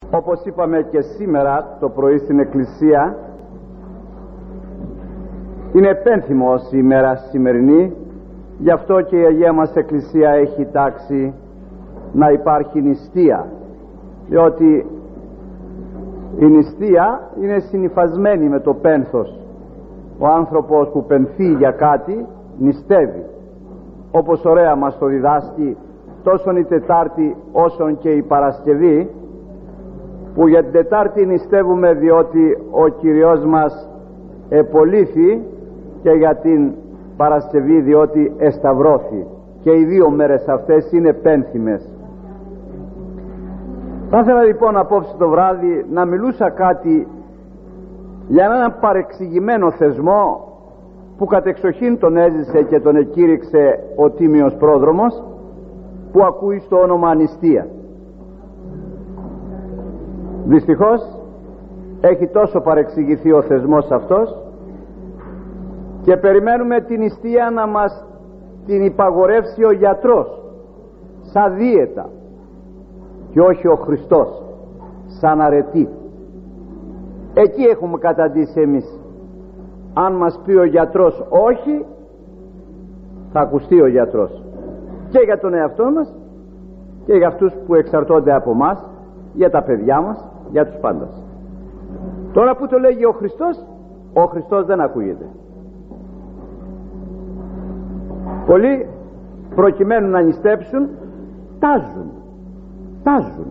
Όπως είπαμε και σήμερα το πρωί στην Εκκλησία, είναι επένθυμος η ημέρα σημερινή, γι' αυτό και η Αγία μας Εκκλησία έχει τάξει να υπάρχει νηστεία, διότι η νηστεία είναι συνυφασμένη με το πένθος. Ο άνθρωπος που πενθεί για κάτι νηστεύει, όπως ωραία μας το διδάσκει τόσο η Τετάρτη όσον και η Παρασκευή, που για την Τετάρτη νηστεύουμε διότι ο Κυριός μας επολύθη, και για την Παρασκευή διότι εσταυρώθη, και οι δύο μέρες αυτές είναι πένθυμες. Θα ήθελα λοιπόν απόψε το βράδυ να μιλούσα κάτι για έναν παρεξηγημένο θεσμό που κατεξοχήν τον έζησε και τον εκήρυξε ο Τίμιος Πρόδρομος, που ακούει στο όνομα νηστεία. Δυστυχώς έχει τόσο παρεξηγηθεί ο θεσμός αυτός, και περιμένουμε την νηστεία να μας την υπαγορεύσει ο γιατρός σαν δίαιτα και όχι ο Χριστός σαν αρετή. Εκεί έχουμε καταντήσει εμείς. Αν μας πει ο γιατρός όχι, θα ακουστεί ο γιατρός και για τον εαυτό μας και για αυτούς που εξαρτώνται από μας, για τα παιδιά μας, για τους πάντας. Τώρα που το λέγει ο Χριστός δεν ακούγεται. Πολλοί προκειμένου να νηστέψουν τάζουν.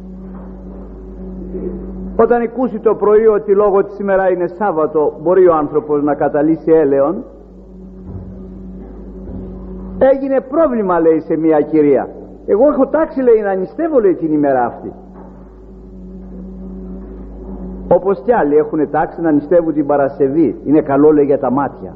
Όταν ακούσει το πρωί ότι λόγω ότι σήμερα είναι Σάββατο μπορεί ο άνθρωπος να καταλύσει έλεον, έγινε πρόβλημα, λέει, σε μια κυρία. Εγώ έχω τάξει, λέει, να νηστεύω, λέει, την ημέρα αυτή. Όπως κι άλλοι έχουν τάξει να νηστεύουν την Παρασκευή. Είναι καλό, λέει, για τα μάτια.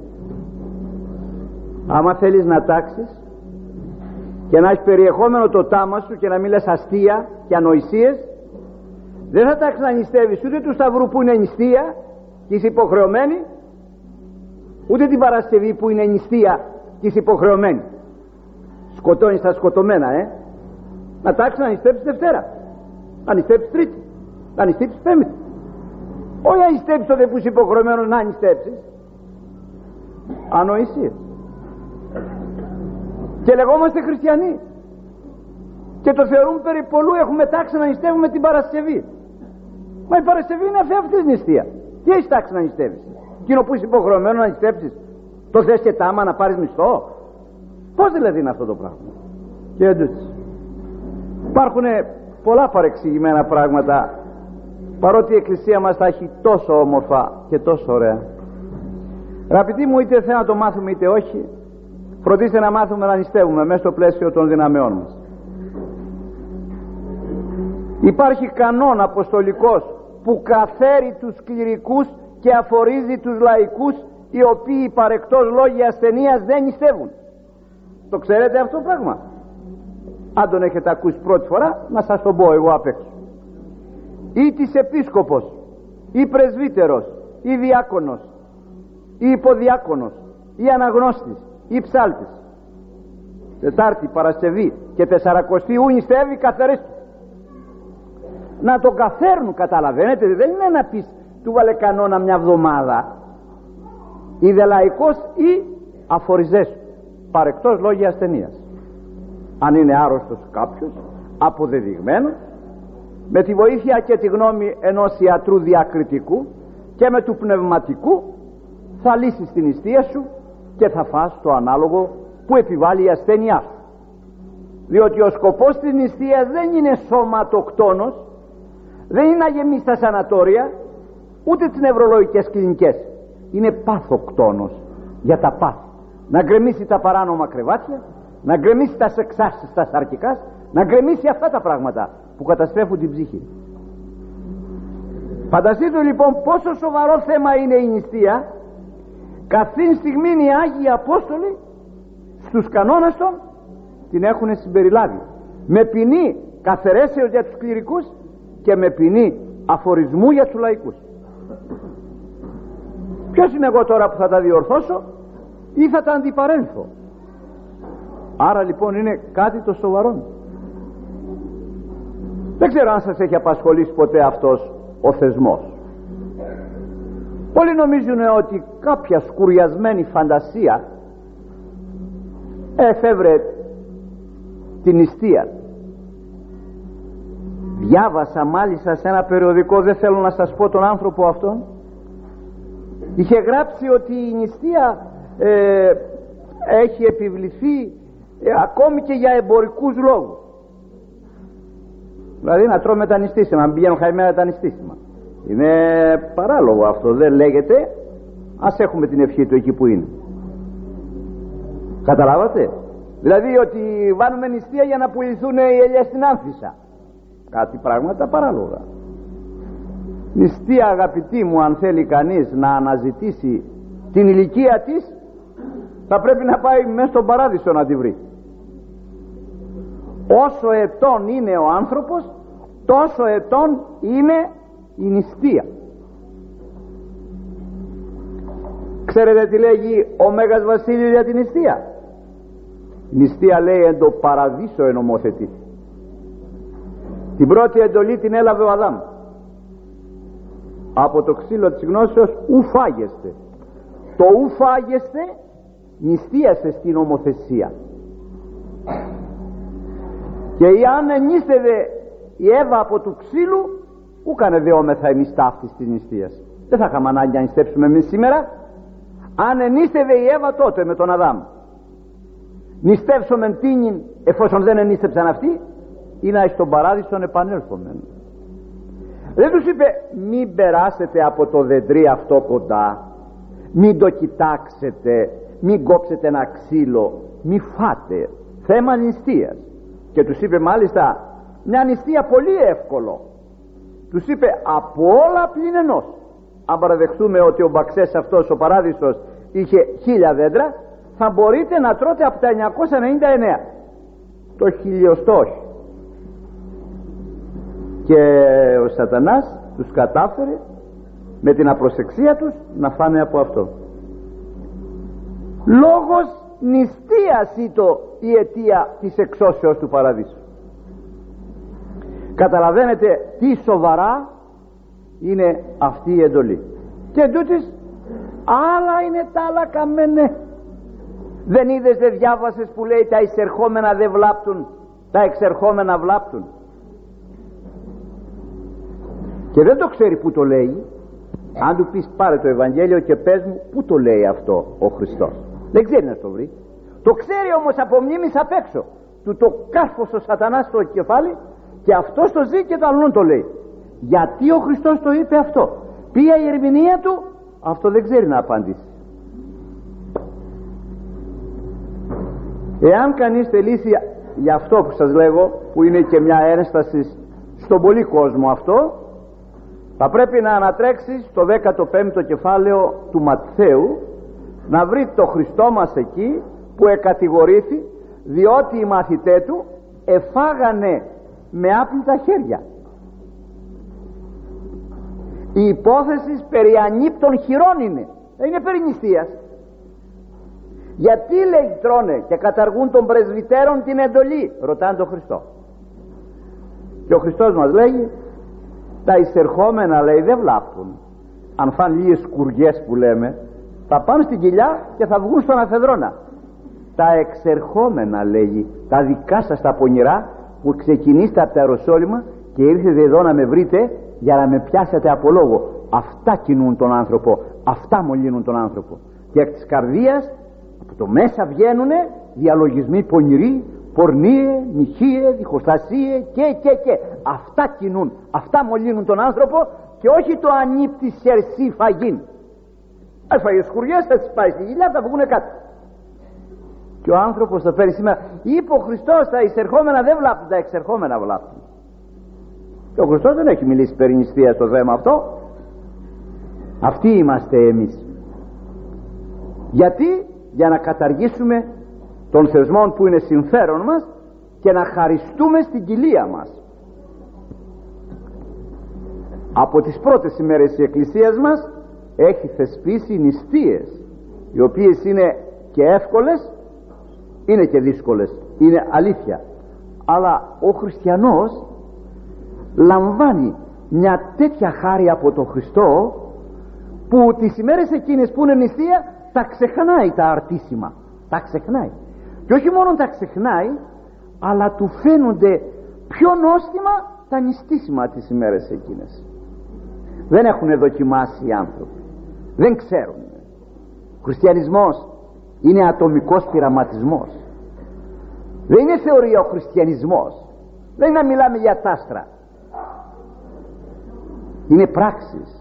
Άμα θέλεις να τάξεις και να έχει περιεχόμενο το τάμα σου και να μην λες αστεία και ανοησίες, δεν θα τάξεις να νηστεύεις ούτε του Σταυρού που είναι νηστεία και είσαι υποχρεωμένη, ούτε την Παρασκευή που είναι νηστεία και είσαι υποχρεωμένη. Σκοτώνεις τα σκοτωμένα, Να τάξεις να νηστέψεις Δευτέρα, να νηστέψεις Τρίτη, να νηστέψεις Πέμπτη. Όχι να νηστέψεις τότε που είσαι υποχρεωμένος να νηστέψεις. Ανοησίες. Και λεγόμαστε χριστιανοί και το θεωρούν περί πολλού έχουμε τάξει να νηστεύουμε την Παρασκευή. Μα η Παρασκευή είναι αυτή νηστεία. Τι έχεις τάξει να νηστεύεις? Εκείνο που είσαι υποχρεωμένο να νηστέψεις, το θες και τάμα να πάρεις μισθό? Πώς δηλαδή είναι αυτό το πράγμα? Και εντούτοις υπάρχουν πολλά παρεξηγημένα πράγματα, παρότι η Εκκλησία μας τα έχει τόσο όμορφα και τόσο ωραία. Αγαπητοί μου, είτε θέλω να το μάθουμε είτε όχι, φροντίστε να μάθουμε να νηστεύουμε μέσα στο πλαίσιο των δυναμεών μας. Υπάρχει κανόν αποστολικός που καθαίρει τους κληρικούς και αφορίζει τους λαϊκούς, οι οποίοι παρεκτός λόγια ασθενείας δεν νηστεύουν. Το ξέρετε αυτό το πράγμα? Αν τον έχετε ακούσει πρώτη φορά, να σας το πω εγώ απ' έξω. Ή της επίσκοπος, ή πρεσβύτερος, ή διάκονος, ή υποδιάκονος, ή αναγνώστης, ή ψάλτης, Τετάρτη, Παρασκευή και Τεσσαρακοστή ου νηστεύει, καθαρίστε. Να τον καθαίρνουν, καταλαβαίνετε? Δεν είναι να πεις του βάλε κανόνα μια εβδομάδα. Είδε λαϊκός ή αφοριζές, παρεκτός λόγια ασθενείας. Αν είναι άρρωστος κάποιος, αποδεδειγμένος, με τη βοήθεια και τη γνώμη ενός ιατρού διακριτικού και με του πνευματικού, θα λύσεις την νηστεία σου και θα φας το ανάλογο που επιβάλλει η ασθένειά σου. Διότι ο σκοπός της νηστείας δεν είναι σωματοκτόνος, δεν είναι να γεμίσει τα σανατόρια ούτε τις νευρολογικές κλινικές. Είναι πάθοκτόνος για τα πάθη. Να γκρεμίσει τα παράνομα κρεβάτια, να γκρεμίσει τα σεξάσεις τα σαρκικά, να γκρεμίσει αυτά τα πράγματα που καταστρέφουν την ψυχή. Φανταστείτε λοιπόν πόσο σοβαρό θέμα είναι η νηστεία. Καθήν στιγμή οι Άγιοι Απόστολοι στους κανόνες των την έχουν συμπεριλάβει, με ποινή καθαιρέσεως για τους κληρικούς και με ποινή αφορισμού για τους λαϊκούς. Ποιος είμαι εγώ τώρα που θα τα διορθώσω ή θα τα αντιπαρέλθω? Άρα λοιπόν είναι κάτι το σοβαρό. Δεν ξέρω αν σας έχει απασχολήσει ποτέ αυτός ο θεσμός. Πολλοί νομίζουν ότι κάποια σκουριασμένη φαντασία εφεύρε την νηστεία. Διάβασα μάλιστα σε ένα περιοδικό, δεν θέλω να σας πω τον άνθρωπο αυτόν, είχε γράψει ότι η νηστεία έχει επιβληθεί ακόμη και για εμπορικούς λόγους. Δηλαδή να τρώμε τα νηστίσιμα, να πηγαίνουν χαϊμένα τα νηστίσιμα. Είναι παράλογο αυτό, δεν λέγεται. Ας έχουμε την ευχή του εκεί που είναι. Καταλάβατε? Δηλαδή ότι βάνουμε νηστεία για να πουληθούν οι ελιές στην Άμφισσα. Κάτι πράγματα παράλογα. Νηστεία, αγαπητοί μου, αν θέλει κανείς να αναζητήσει την ηλικία της, θα πρέπει να πάει μέσα στον παράδεισο να τη βρει. Όσο ετών είναι ο άνθρωπος, τόσο ετών είναι η νηστεία. Ξέρετε τι λέγει ο Μέγας Βασίλειος για την νηστεία? Η νηστεία, λέει, εν το παραδείσο ενομοθετεί. Την πρώτη εντολή την έλαβε ο Αδάμ. Από το ξύλο της γνώσεως ου φάγεστε. Το ου φάγεστε νηστείασε στην ομοθεσία. Και αν ενίστευε η Εύα από του ξύλου, ου κανε δεόμεθα εμείς ταύτης της νηστείας. Δεν θα είχαμε ανάγκη να νηστέψουμε εμείς σήμερα. Αν ενίστευε η Εύα τότε με τον Αδάμ, νηστεύσομεν τίνην εφόσον δεν ενίστεψαν αυτοί, ή να εις τον παράδεισον επανέλθομεν. Δεν τους είπε μην περάσετε από το δεντρί αυτό κοντά, μην το κοιτάξετε, μην κόψετε ένα ξύλο, μην φάτε. Θέμα νηστείας. Και τους είπε μάλιστα μια νηστεία πολύ εύκολο. Τους είπε από όλα πλην ενός. Αν παραδεχτούμε ότι ο Μπαξές αυτός ο παράδεισος είχε 1000 δέντρα, θα μπορείτε να τρώτε από τα 999. Το 1000 όχι. Και ο Σατανάς τους κατάφερε με την απροσεξία τους να φάνε από αυτό. Λόγος νηστείας ήτο η αιτία της εξώσεως του παραδείσου. Καταλαβαίνετε τι σοβαρά είναι αυτή η εντολή. Και εντούτοις άλλα είναι τα άλλα καμένε. Δεν είδες, δεν διάβασες που λέει τα εισερχόμενα δεν βλάπτουν, τα εξερχόμενα βλάπτουν? Και δεν το ξέρει που το λέει. Αν του πεις πάρε το Ευαγγέλιο και πες μου που το λέει αυτό ο Χριστός, δεν ξέρει να το βρει. Το ξέρει όμως από μνήμης απ' έξω. Του το κάρφωσε ο Σατανάς στο κεφάλι και αυτός το ζει και το αλλού το λέει. Γιατί ο Χριστός το είπε αυτό? Ποια η ερμηνεία του? Αυτό δεν ξέρει να απαντήσει. Εάν κανείς θελήσει για αυτό που σας λέγω, που είναι και μια ένσταση στον πολύ κόσμο αυτό, θα πρέπει να ανατρέξει στο 15ο κεφάλαιο του Ματθαίου, να βρει το Χριστό μας εκεί που εκατηγορήθη διότι οι μαθητές του εφάγανε με άπλυτα χέρια. Η υπόθεση περί ανύπτων χειρών είναι, δεν είναι περί νηστείας. Γιατί, λέει, τρώνε και καταργούν των πρεσβυτέρων την εντολή? Ρωτάνε τον Χριστό. Και ο Χριστός μας λέγει τα εισερχόμενα, λέει, δεν βλάπτουν. Αν φάνε λίγες σκουριές που λέμε, θα πάνε στην κοιλιά και θα βγουν στον αφεδρόνα. Τα εξερχόμενα, λέγει, τα δικά σας τα πονηρά που ξεκινήσετε από τα Ιεροσόλυμα και ήρθετε εδώ να με βρείτε για να με πιάσετε από λόγο, αυτά κινούν τον άνθρωπο, αυτά μολύνουν τον άνθρωπο. Και εκ της καρδίας από το μέσα βγαίνουνε διαλογισμοί πονηροί, πορνείε, νυχείε, διχοστασίε και αυτά κινούν, αυτά μολύνουν τον άνθρωπο, και όχι το ανύπτη σερσί φαγήν. Έφαγε σκουριές, θα τις πάει στη γυλιά, θα βγουνε κάτω. Και ο άνθρωπος θα φέρει σήμερα, είπε ο Χριστός, τα εισερχόμενα δεν βλάπτουν, τα εξερχόμενα βλάπτουν. Και ο Χριστός δεν έχει μιλήσει περί νηστείας στο θέμα αυτό. Αυτοί είμαστε εμείς. Γιατί? Για να καταργήσουμε των θεσμών που είναι συμφέρον μας και να χαριστούμε στην κοιλία μας. Από τις πρώτες ημέρες η Εκκλησίας μας έχει θεσπίσει νηστείες, οι οποίες είναι και εύκολες, είναι και δύσκολες, είναι αλήθεια. Αλλά ο χριστιανός λαμβάνει μια τέτοια χάρη από τον Χριστό, που τις ημέρες εκείνες που είναι νηστεία τα ξεχνάει τα αρτήσιμα, τα ξεχνάει. Και όχι μόνο τα ξεχνάει, αλλά του φαίνονται πιο νόστιμα τα νηστίσιμα τις ημέρες εκείνες. Δεν έχουν δοκιμάσει οι άνθρωποι, δεν ξέρουν. Ο χριστιανισμός είναι ατομικός πειραματισμός. Δεν είναι θεωρία ο χριστιανισμός, δεν είναι να μιλάμε για τάστρα, είναι πράξεις.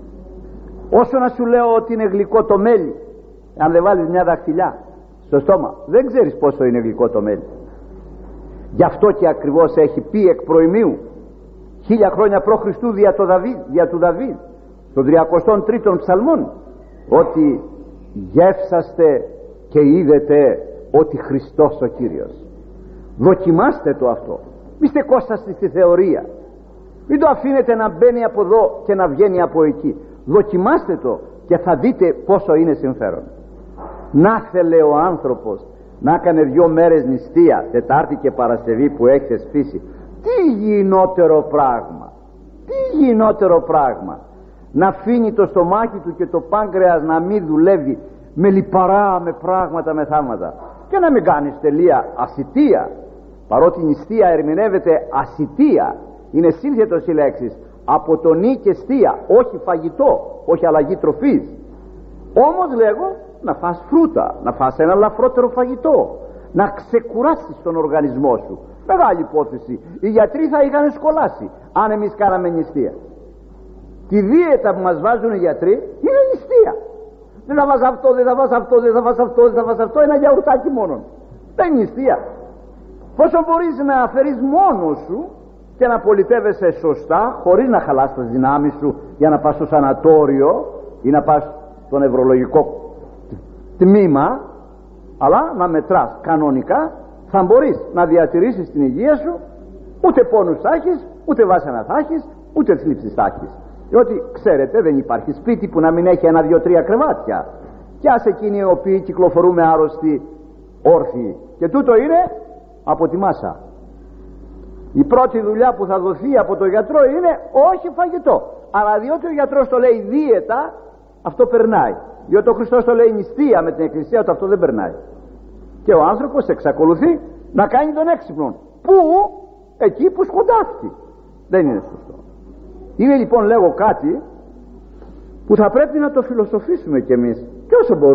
Όσο να σου λέω ότι είναι γλυκό το μέλι, αν δεν βάλεις μια δαχτυλιά στο στόμα, δεν ξέρεις πόσο είναι γλυκό το μέλι. Γι' αυτό και ακριβώς έχει πει εκ προημίου 1000 χρόνια π.Χ. δια του Δαβίδ στον 33ο ψαλμόν, ότι γεύσαστε και είδετε ότι Χριστός ο Κύριος. Δοκιμάστε το αυτό, μη στεκόσαστε στη θεωρία, μην το αφήνετε να μπαίνει από εδώ και να βγαίνει από εκεί. Δοκιμάστε το και θα δείτε πόσο είναι συμφέρον. Να θέλε ο άνθρωπος να έκανε 2 μέρες νηστεία, Τετάρτη και Παρασκευή που έχει θεσπίσει. Τι γινότερο πράγμα, τι γινότερο πράγμα, να αφήνει το στομάχι του και το πάγκρεας να μην δουλεύει με λιπαρά, με πράγματα, με θαύματα, και να μην κάνεις τελεία ασιτεία, παρότι η νηστεία ερμηνεύεται ασιτεία, είναι σύνθετος η λέξη από το νη και στία, όχι φαγητό, όχι αλλαγή τροφής. Όμως λέγω να φας φρούτα, να φας ένα ελαφρότερο φαγητό, να ξεκουράσεις τον οργανισμό σου. Μεγάλη υπόθεση. Οι γιατροί θα είχαν σκολάσει αν εμείς κάναμε νηστεία. Τη δίαιτα που μας βάζουν οι γιατροί είναι νηστεία. Δεν θα βάζ' αυτό, δεν θα βάζ' αυτό, δεν θα βάζ' αυτό, δεν θα βάζ' αυτό, ένα γιαουρτάκι μόνο. Δεν είναι νηστεία. Πόσο μπορείς να φέρεις μόνος σου και να πολιτεύεσαι σωστά, χωρίς να χαλάς τις δυνάμεις σου για να πας στο σανατόριο ή να πας στο νευρολογικό τμήμα, αλλά να μετράς κανονικά, θα μπορείς να διατηρήσεις την υγεία σου, ούτε πόνους θα έχεις, ούτε βάσανα θα έχεις, ούτε θλίψεις θα έχεις. Διότι ξέρετε, δεν υπάρχει σπίτι που να μην έχει 1, 2, 3 κρεβάτια. Κι ας εκείνοι οι οποίοι κυκλοφορούμε άρρωστοι, όρθιοι, και τούτο είναι από τη μάσα. Η πρώτη δουλειά που θα δοθεί από τον γιατρό είναι όχι φαγητό, αλλά διότι ο γιατρός το λέει δίαιτα, αυτό περνάει. Διότι ο Χριστός το λέει νηστεία με την Εκκλησία του, αυτό δεν περνάει. Και ο άνθρωπος εξακολουθεί να κάνει τον έξυπνο. Πού? Εκεί που σκοντάφτει. Δεν είναι σωστό. Είναι λοιπόν, λέγω, κάτι που θα πρέπει να το φιλοσοφήσουμε κι εμείς, και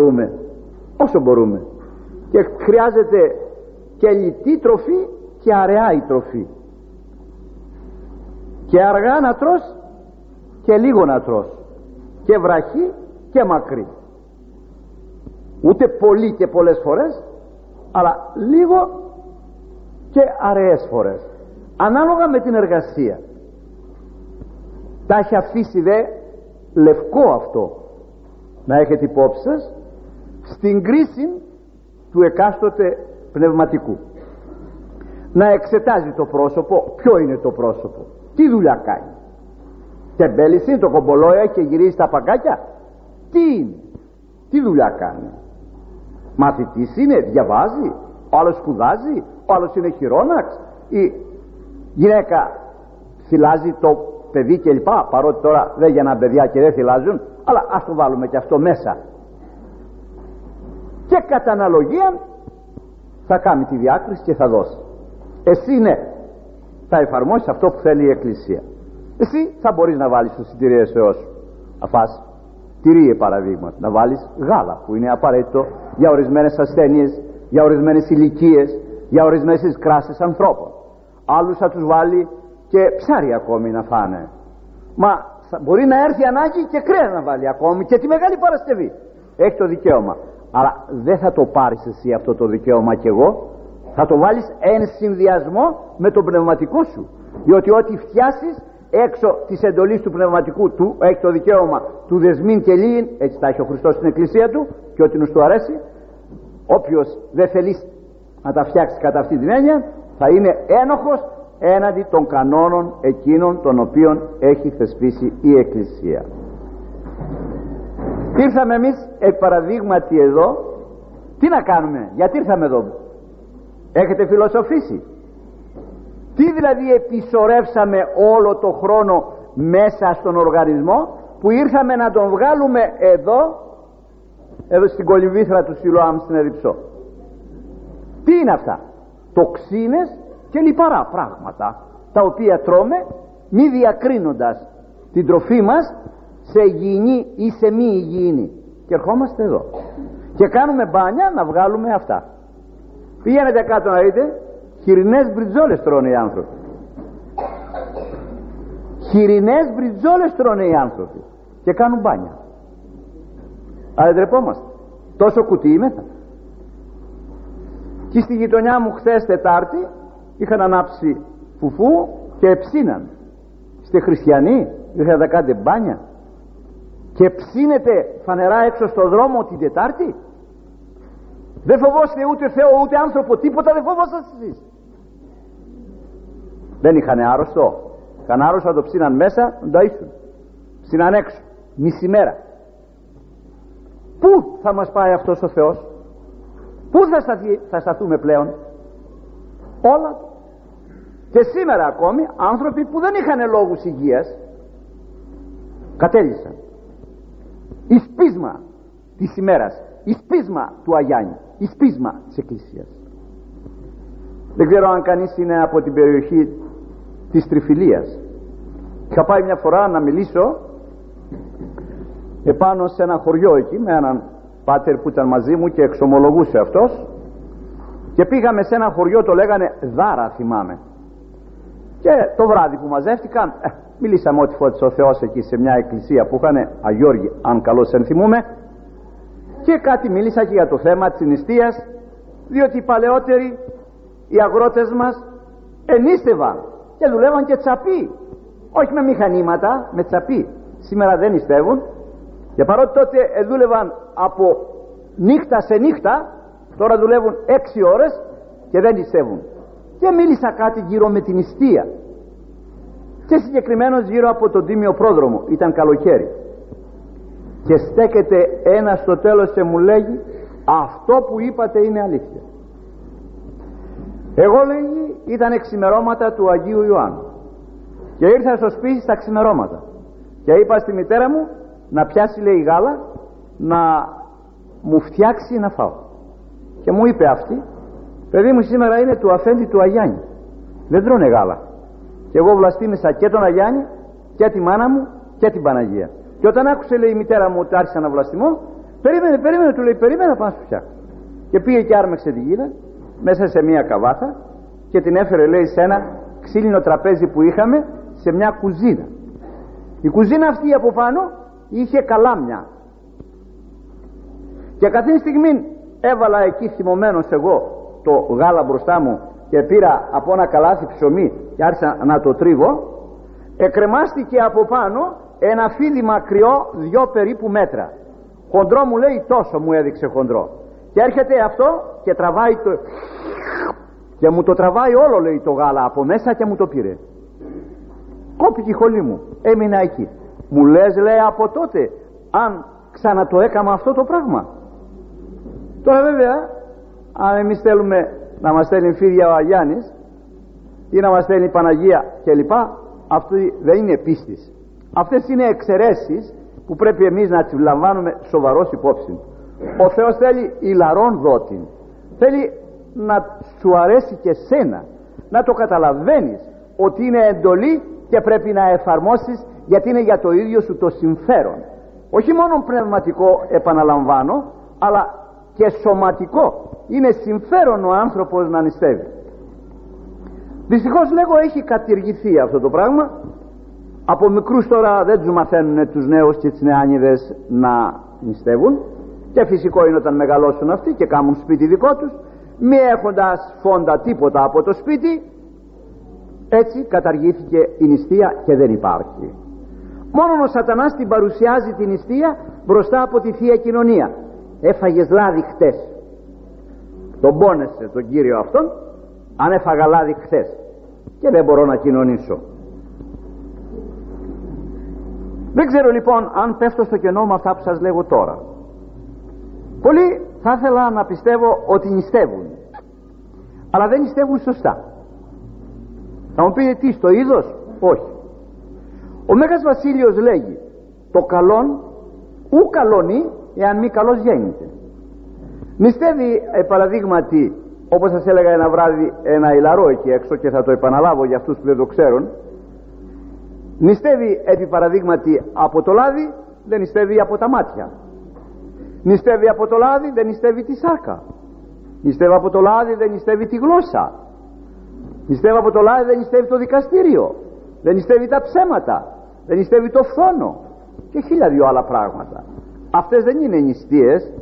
όσο μπορούμε, και χρειάζεται και λιτή τροφή και αραιά η τροφή, και αργά να τρως και λίγο να τρως, και βραχή και μακρύ, ούτε πολύ και πολλές φορές, αλλά λίγο και αραιές φορές, ανάλογα με την εργασία. Τα έχει αφήσει δε λευκό αυτό, να έχετε υπόψη σας, στην κρίση του εκάστοτε πνευματικού. Να εξετάζει το πρόσωπο, ποιο είναι το πρόσωπο, τι δουλειά κάνει. Τεμπέλης είναι, το κομπολόια και γυρίζει τα παγκάκια. Τι είναι, τι δουλειά κάνει. Μαθητής είναι, διαβάζει, ο άλλος σπουδάζει, ο άλλος είναι χειρόναξ, η γυναίκα θυλάζει το παιδί κλπ. Παρότι τώρα δεν γίναν παιδιά και δεν θυλάζουν, αλλά ας το βάλουμε και αυτό μέσα. Και κατά αναλογία θα κάνει τη διάκριση και θα δώσει. Εσύ ναι, θα εφαρμόσεις αυτό που θέλει η Εκκλησία. Εσύ θα μπορείς να βάλεις το συντηρητικό σου, να φας τυρί παραδείγματος, να βάλεις γάλα που είναι απαραίτητο για ορισμένες ασθένειες, για ορισμένες ηλικίες, για ορισμένες κράσεις ανθρώπων. Άλλους θα τους βάλει και ψάρι ακόμη να φάνε. Μα μπορεί να έρθει ανάγκη και κρέα να βάλει ακόμη και τη Μεγάλη Παρασκευή. Έχει το δικαίωμα. Αλλά δεν θα το πάρεις εσύ αυτό το δικαίωμα κι εγώ. Θα το βάλεις εν συνδυασμό με τον πνευματικό σου. Διότι ό,τι φτιάσεις έξω της εντολής του πνευματικού του, έχει το δικαίωμα του δεσμήν και λύην, έτσι τα έχει ο Χριστός στην Εκκλησία του, και ό,τι νους του αρέσει. Όποιος δεν θέλει να τα φτιάξει κατά αυτή την έννοια, θα είναι ένοχος έναντι των κανόνων εκείνων των οποίων έχει θεσπίσει η Εκκλησία. Ήρθαμε εμείς επ' παραδείγματι εδώ, τι να κάνουμε, γιατί ήρθαμε εδώ? Έχετε φιλοσοφήσει? Τι δηλαδή επισορεύσαμε όλο το χρόνο μέσα στον οργανισμό, που ήρθαμε να τον βγάλουμε εδώ στην κολυμβήθρα του Σιλοάμ στην Ερυψό? Τι είναι αυτά? Τοξίνες και λιπαρά πράγματα, τα οποία τρώμε μη διακρίνοντας την τροφή μας σε υγιεινή ή σε μη υγιεινή, και ερχόμαστε εδώ και κάνουμε μπάνια να βγάλουμε αυτά. Πηγαίνετε κάτω να δείτε, χοιρινές μπριτζόλες τρώνε οι άνθρωποι. Χοιρινές μπριτζόλες τρώνε οι άνθρωποι και κάνουν μπάνια. Αλλά ντρεπόμαστε. Τόσο κουτί είμεθα. Και στη γειτονιά μου χθες Τετάρτη είχαν ανάψει φουφού και ψήναν. Είστε χριστιανοί? Ήρθατε να κάνετε μπάνια και ψήνετε φανερά έξω στο δρόμο την Τετάρτη? Δεν φοβόστε ούτε Θεό ούτε άνθρωπο, τίποτα δεν φοβόσαστε εσείς? Δεν είχαν άρρωστο? Είχαν άρρωστο, το ψήναν μέσα, να τα ήσουν. Ψήναν έξω, μισή μέρα. Πού θα μας πάει αυτός ο Θεός? Πού θα σταθούμε πλέον? Όλα. Και σήμερα ακόμη άνθρωποι που δεν είχαν λόγους υγείας κατέλησαν. Εις πείσμα της ημέρας, εις πείσμα του Αγιάννη, εις πείσμα της Εκκλησίας. Δεν ξέρω αν κανείς είναι από την περιοχή της Τριφυλίας. Είχα πάει μια φορά να μιλήσω επάνω σε ένα χωριό εκεί με έναν πάτερ που ήταν μαζί μου και εξομολογούσε αυτός, και πήγαμε σε ένα χωριό, το λέγανε Δάρα, θυμάμαι, και το βράδυ που μαζεύτηκαν μιλήσαμε ό,τι φώτισε ο Θεός εκεί σε μια εκκλησία που είχαν, Αγιώργη αν καλώς ενθυμούμε, και κάτι μίλησα και για το θέμα της νηστείας, διότι οι παλαιότεροι οι αγρότες μας ενίστευαν και δουλεύαν και τσαπί, όχι με μηχανήματα, με τσαπί. Σήμερα δεν νηστεύουν, και παρότι τότε δούλευαν από νύχτα σε νύχτα, τώρα δουλεύουν 6 ώρες και δεν νηστεύουν. Και μίλησα κάτι γύρω με την νηστεία, και συγκεκριμένως γύρω από τον Τίμιο Πρόδρομο. Ήταν καλοκαίρι και στέκεται ένα στο τέλος και μου λέγει, αυτό που είπατε είναι αλήθεια. Εγώ, λέγει, ήταν ξημερώματα του Αγίου Ιωάννου και ήρθα στο σπίτι στα ξημερώματα και είπα στη μητέρα μου να πιάσει, λέει, γάλα να μου φτιάξει να φάω, και μου είπε αυτή, παιδί μου, σήμερα είναι του αφέντη του Αγιάννη, δεν τρώνε γάλα. Και εγώ βλαστήμισα και τον Αγιάννη και τη μάνα μου και την Παναγία. Και όταν άκουσε, λέει, η μητέρα μου ότι άρχισα να βλαστημώ, περίμενε, του λέει, περίμενα, πάω να σου φτιάξω. Και πήγε και άρμεξε τη γύλα μέσα σε μια καβάθα και την έφερε, λέει, σε ένα ξύλινο τραπέζι που είχαμε σε μια κουζίνα. Η κουζίνα αυτή από πάνω είχε καλάμια, και καθήν στιγμή έβαλα εκεί θυμωμένος εγώ το γάλα μπροστά μου και πήρα από ένα καλάθι ψωμί και άρχισα να το τρίβω. Εκρεμάστηκε από πάνω ένα φίδι μακριό 2 περίπου μέτρα, χοντρό, μου λέει, τόσο μου έδειξε χοντρό, και έρχεται αυτό και τραβάει το, και μου το τραβάει όλο, λέει, το γάλα από μέσα και μου το πήρε. Κόπηκε η χολή μου, έμεινα εκεί. Μου λες, λέει, από τότε αν ξανατο έκαμα αυτό το πράγμα? Τώρα βέβαια, αν εμείς θέλουμε να μας στέλνει φίδια ο Αγιάννης ή να μας στέλνει η Παναγία κλπ, αυτό δεν είναι πίστης. Αυτές είναι εξαιρέσεις που πρέπει εμείς να τις λαμβάνουμε σοβαρός υπόψη. Ο Θεός θέλει ηλαρών δότην, θέλει να σου αρέσει και σένα, να το καταλαβαίνεις ότι είναι εντολή και πρέπει να εφαρμόσεις, γιατί είναι για το ίδιο σου το συμφέρον, όχι μόνο πνευματικό, επαναλαμβάνω, αλλά και σωματικό. Είναι συμφέρον ο άνθρωπος να νηστεύει. Δυστυχώς, λέγω, έχει κατηργηθεί αυτό το πράγμα. Από μικρούς τώρα δεν τους μαθαίνουν τους νέους και τις νεάνιδες να νηστεύουν, και φυσικό είναι όταν μεγαλώσουν αυτοί και κάνουν σπίτι δικό τους, μη έχοντας φόντα τίποτα από το σπίτι. Έτσι καταργήθηκε η νηστεία και δεν υπάρχει. Μόνο ο σατανάς την παρουσιάζει την νηστεία μπροστά από τη Θεία Κοινωνία. Έφαγες λάδι χτες, τον πόνεσε τον Κύριο αυτόν, αν έφαγα λάδι χτες και δεν μπορώ να κοινωνήσω. Δεν ξέρω λοιπόν αν πέφτω στο κενό με αυτά που σας λέγω τώρα. Πολλοί θα ήθελα να πιστεύω ότι νηστεύουν, αλλά δεν νηστεύουν σωστά. Θα μου πείτε τι, στο είδος? Όχι. Ο Μέγας Βασίλειος λέγει, το καλόν ου καλώνει εάν μη καλός γέννηται. Νηστεύει παραδείγματι, όπως σας έλεγα ένα βράδυ, ένα ηλαρό εκεί έξω, και θα το επαναλάβω για αυτούς που δεν το ξέρουν. Νηστεύει επί παραδείγματι από το λάδι, δεν νηστεύει από τα μάτια. Νηστεύει από το λάδι, δεν νηστεύει τη σάκα. Νηστεύει από το λάδι, δεν νηστεύει τη γλώσσα. Νηστεύει από το λάδι, δεν νηστεύει το δικαστήριο. Δεν νηστεύει τα ψέματα. Δεν νηστεύει το φθόνο. Και 1000 άλλα πράγματα. Αυτές δεν είναι νηστείες.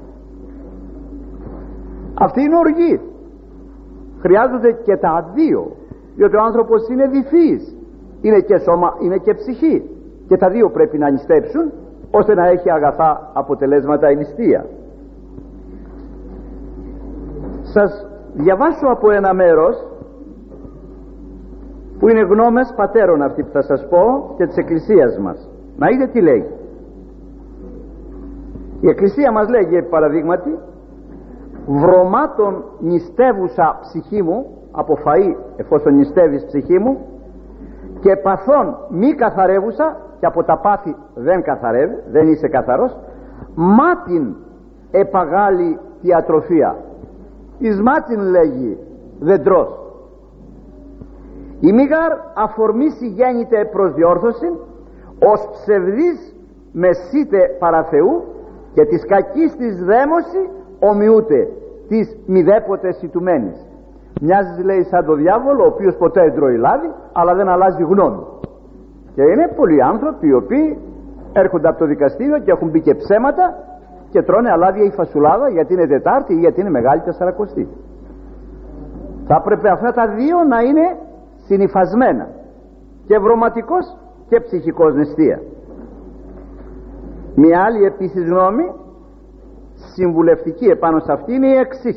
Αυτή είναι οργή. Χρειάζονται και τα δύο, διότι ο άνθρωπος είναι διφύης, είναι και σώμα, είναι και ψυχή, και τα δύο πρέπει να νηστέψουν ώστε να έχει αγαθά αποτελέσματα η νηστεία. Σας διαβάσω από ένα μέρος που είναι γνώμες πατέρων αυτοί που θα σας πω και της Εκκλησίας μας, να δείτε τι λέει. Η Εκκλησία μας λέγει παραδείγματι, βρωμάτων νηστεύουσα ψυχή μου, από φαΐ εφόσον νηστεύεις ψυχή μου, και παθών μη καθαρεύουσα, και από τα πάθη δεν καθαρεύει, δεν είσαι καθαρός, μάτιν επαγάλει τη ατροφία. Εις μάτιν λέγει δεν τρως. Η μηγάρ αφορμήσει γέννηται προς διόρθωση, ως ψευδής μεσίτε παρά Θεού, και της κακής της δαίμωση ομοιούται της μηδέποτε σιτουμένης. Μοιάζει, λέει, σαν το διάβολο, ο οποίος ποτέ δεν τρώει λάδι αλλά δεν αλλάζει γνώμη. Και είναι πολλοί άνθρωποι οι οποίοι έρχονται από το δικαστήριο και έχουν μπει και ψέματα και τρώνε αλάδια ή φασουλάδα γιατί είναι Τετάρτη ή γιατί είναι Μεγάλη Τεσσαρακοστή. Θα έπρεπε αυτά τα δύο να είναι συνυφασμένα, και βρωματικός και ψυχικός νηστεία. Μια άλλη επίσης γνώμη συμβουλευτική επάνω σε αυτή είναι η εξής: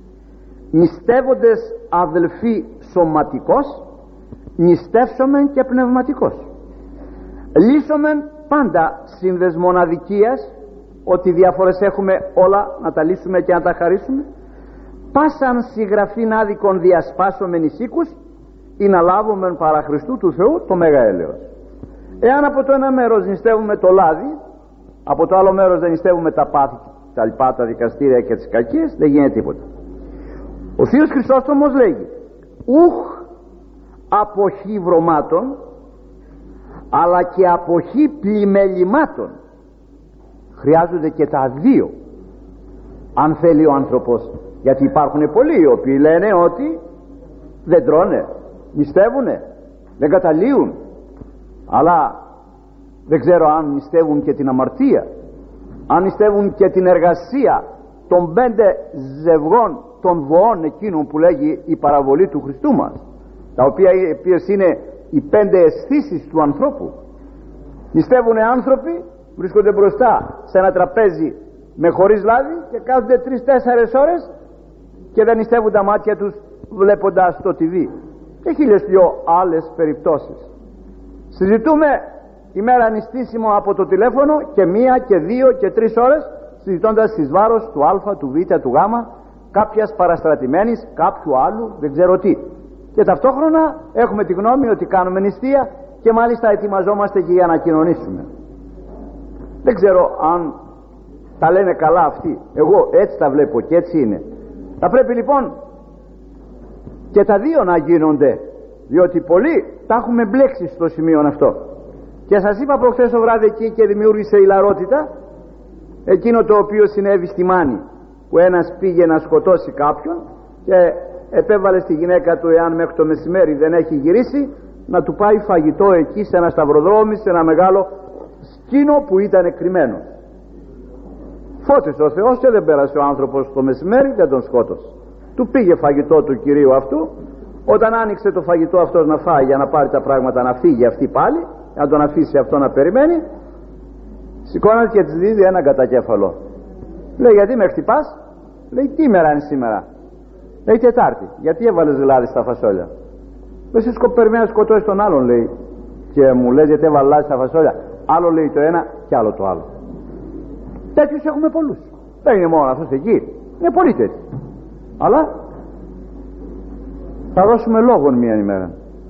νηστεύοντες αδελφοί σωματικός, νηστεύσομεν και πνευματικός. Λύσομεν πάντα συνδεσμον αδικίας, ότι διάφορες έχουμε όλα να τα λύσουμε και να τα χαρίσουμε. Πάσαν συγγραφήν άδικον διασπάσομεν εις οίκους, ή να λάβομεν παρά Χριστού του Θεού το μέγα έλεος. Εάν από το ένα μέρος νηστεύουμε το λάδι, από το άλλο μέρος δεν νηστεύουμε τα πάθη, τα λοιπά, τα δικαστήρια και τις κακίες, δεν γίνεται τίποτα. Ο Θείος Χρυσόστομος λέγει, ουχ αποχή βρωμάτων, αλλά και αποχή πλημελημάτων. Χρειάζονται και τα δύο, αν θέλει ο άνθρωπος, γιατί υπάρχουν πολλοί οι οποίοι λένε ότι δεν τρώνε, νηστεύουνε, δεν καταλύουν, αλλά δεν ξέρω αν νηστεύουν και την αμαρτία, αν νηστεύουν και την εργασία των 5 ζευγών των βοών εκείνων που λέγει η παραβολή του Χριστού μας, τα οποίες είναι οι 5 αισθήσεις του ανθρώπου. Νηστεύουν άνθρωποι, βρίσκονται μπροστά σε ένα τραπέζι με χωρίς λάδι και κάθονται 3-4 ώρες και δεν νηστεύουν τα μάτια τους βλέποντας το TV, και 1000 άλλες περιπτώσεις. Συζητούμε ημέρα νηστίσιμο από το τηλέφωνο και 1 και 2 και 3 ώρες, συζητώντας εις βάρος του Α, του Β, του Γ, κάποιας παραστρατημένης, κάποιου άλλου, δεν ξέρω τι. Και ταυτόχρονα έχουμε τη γνώμη ότι κάνουμε νηστεία και μάλιστα ετοιμαζόμαστε και για να κοινωνήσουμε. Δεν ξέρω αν τα λένε καλά αυτοί, εγώ έτσι τα βλέπω και έτσι είναι. Θα πρέπει λοιπόν και τα δύο να γίνονται, διότι πολλοί τα έχουμε μπλέξει στο σημείο αυτό. Και σας είπα προχθές το βράδυ εκεί και δημιούργησε ηλαρότητα εκείνο το οποίο συνέβη στη Μάνη, που ένας πήγε να σκοτώσει κάποιον και επέβαλε στη γυναίκα του, εάν μέχρι το μεσημέρι δεν έχει γυρίσει, να του πάει φαγητό εκεί σε ένα σταυροδρόμι, σε ένα μεγάλο σκήνο που ήταν κρυμμένο. Φώτισε ο Θεός και δεν πέρασε ο άνθρωπος το μεσημέρι, δεν τον σκότωσε. Του πήγε φαγητό του κυρίου αυτού. Όταν άνοιξε το φαγητό αυτός να φάει για να πάρει τα πράγματα να φύγει αυτή πάλι, να τον αφήσει αυτό να περιμένει, σηκώνεται και της δίδει ένα κατακέφαλο. Λέει, γιατί με χτυπάς? Λέει, τι ημέρα είναι σήμερα? Λέει, Τετάρτη. Γιατί έβαλες λάδι στα φασόλια? Εσύ περιμένει να σκοτώσει τον άλλον, λέει, και μου λες γιατί έβαλε λάδι στα φασόλια? Άλλο λέει το ένα και άλλο το άλλο. Τέτοιους έχουμε πολλούς. Δεν είναι μόνο αυτός εκεί, είναι πολλοί τέτοιοι. Αλλά θα δώσουμε λόγον μια ημέρα.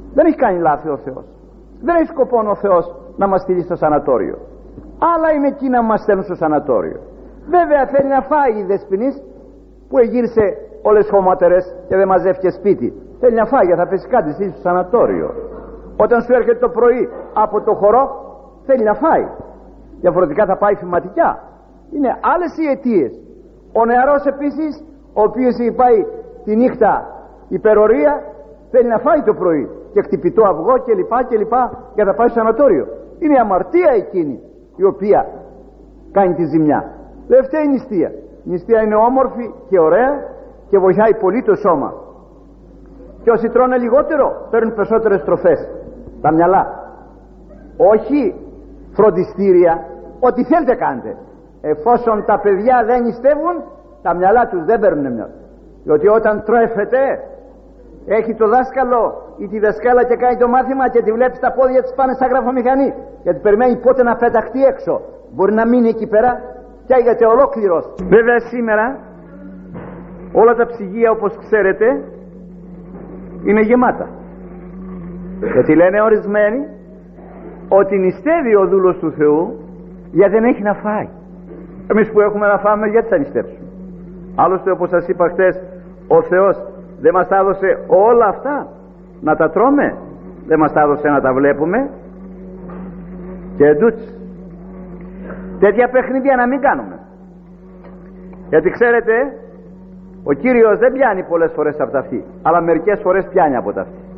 Δεν έχει κάνει λάθη ο Θεός. Δεν έχει σκοπό ο Θεός να μας στείλει στο σανατόριο. Άλλα είναι εκείνα που μας στέλνουν στο σανατόριο. Βέβαια θέλει να φάει η δεσποινής που εγύρισε όλες τις χωματερές και δεν μαζεύτηκε σπίτι. Θέλει να φάει, θα πέσει κάτι στο σανατόριο. Όταν σου έρχεται το πρωί από το χορό, θέλει να φάει. Διαφορετικά θα πάει φυματικιά. Είναι άλλες οι αιτίες. Ο νεαρός επίσης, ο οποίος έχει πάει τη νύχτα υπερορία, θέλει να φάει το πρωί και χτυπητό αυγό κλπ. Και θα πάει στο σανατόριο. Είναι η αμαρτία εκείνη η οποία κάνει τη ζημιά. Δεν φταίει η νηστεία. Η νηστεία είναι όμορφη και ωραία και βοηθάει πολύ το σώμα. Και όσοι τρώνε λιγότερο παίρνουν περισσότερες τροφές. Τα μυαλά. Όχι φροντιστήρια. Ό,τι θέλετε κάντε. Εφόσον τα παιδιά δεν νηστεύουν, τα μυαλά τους δεν παίρνουν μυαλά. Διότι όταν τρέφεται, έχει το δάσκαλο ή τη δασκάλα και κάνει το μάθημα και τη βλέπει τα πόδια της πάνε σαν γραφομηχανή. Γιατί περιμένει πότε να πεταχτεί έξω. Μπορεί να μείνει εκεί πέρα και έγινε ολόκληρος. Βέβαια σήμερα όλα τα ψυγεία, όπως ξέρετε, είναι γεμάτα. Γιατί λένε ορισμένοι ότι νηστεύει ο δούλος του Θεού γιατί δεν έχει να φάει. Εμείς που έχουμε να φάμε, γιατί θα νηστεύσουμε? Άλλωστε, όπως σας είπα χτες, ο Θεός δεν μας τα έδωσε όλα αυτά να τα τρώμε, δεν μας τα έδωσε να τα βλέπουμε. Και εντούτοις τέτοια παιχνίδια να μην κάνουμε. Γιατί ξέρετε, ο Κύριος δεν πιάνει πολλές φορές από τα αυτή, αλλά μερικές φορές πιάνει από τα αυτή.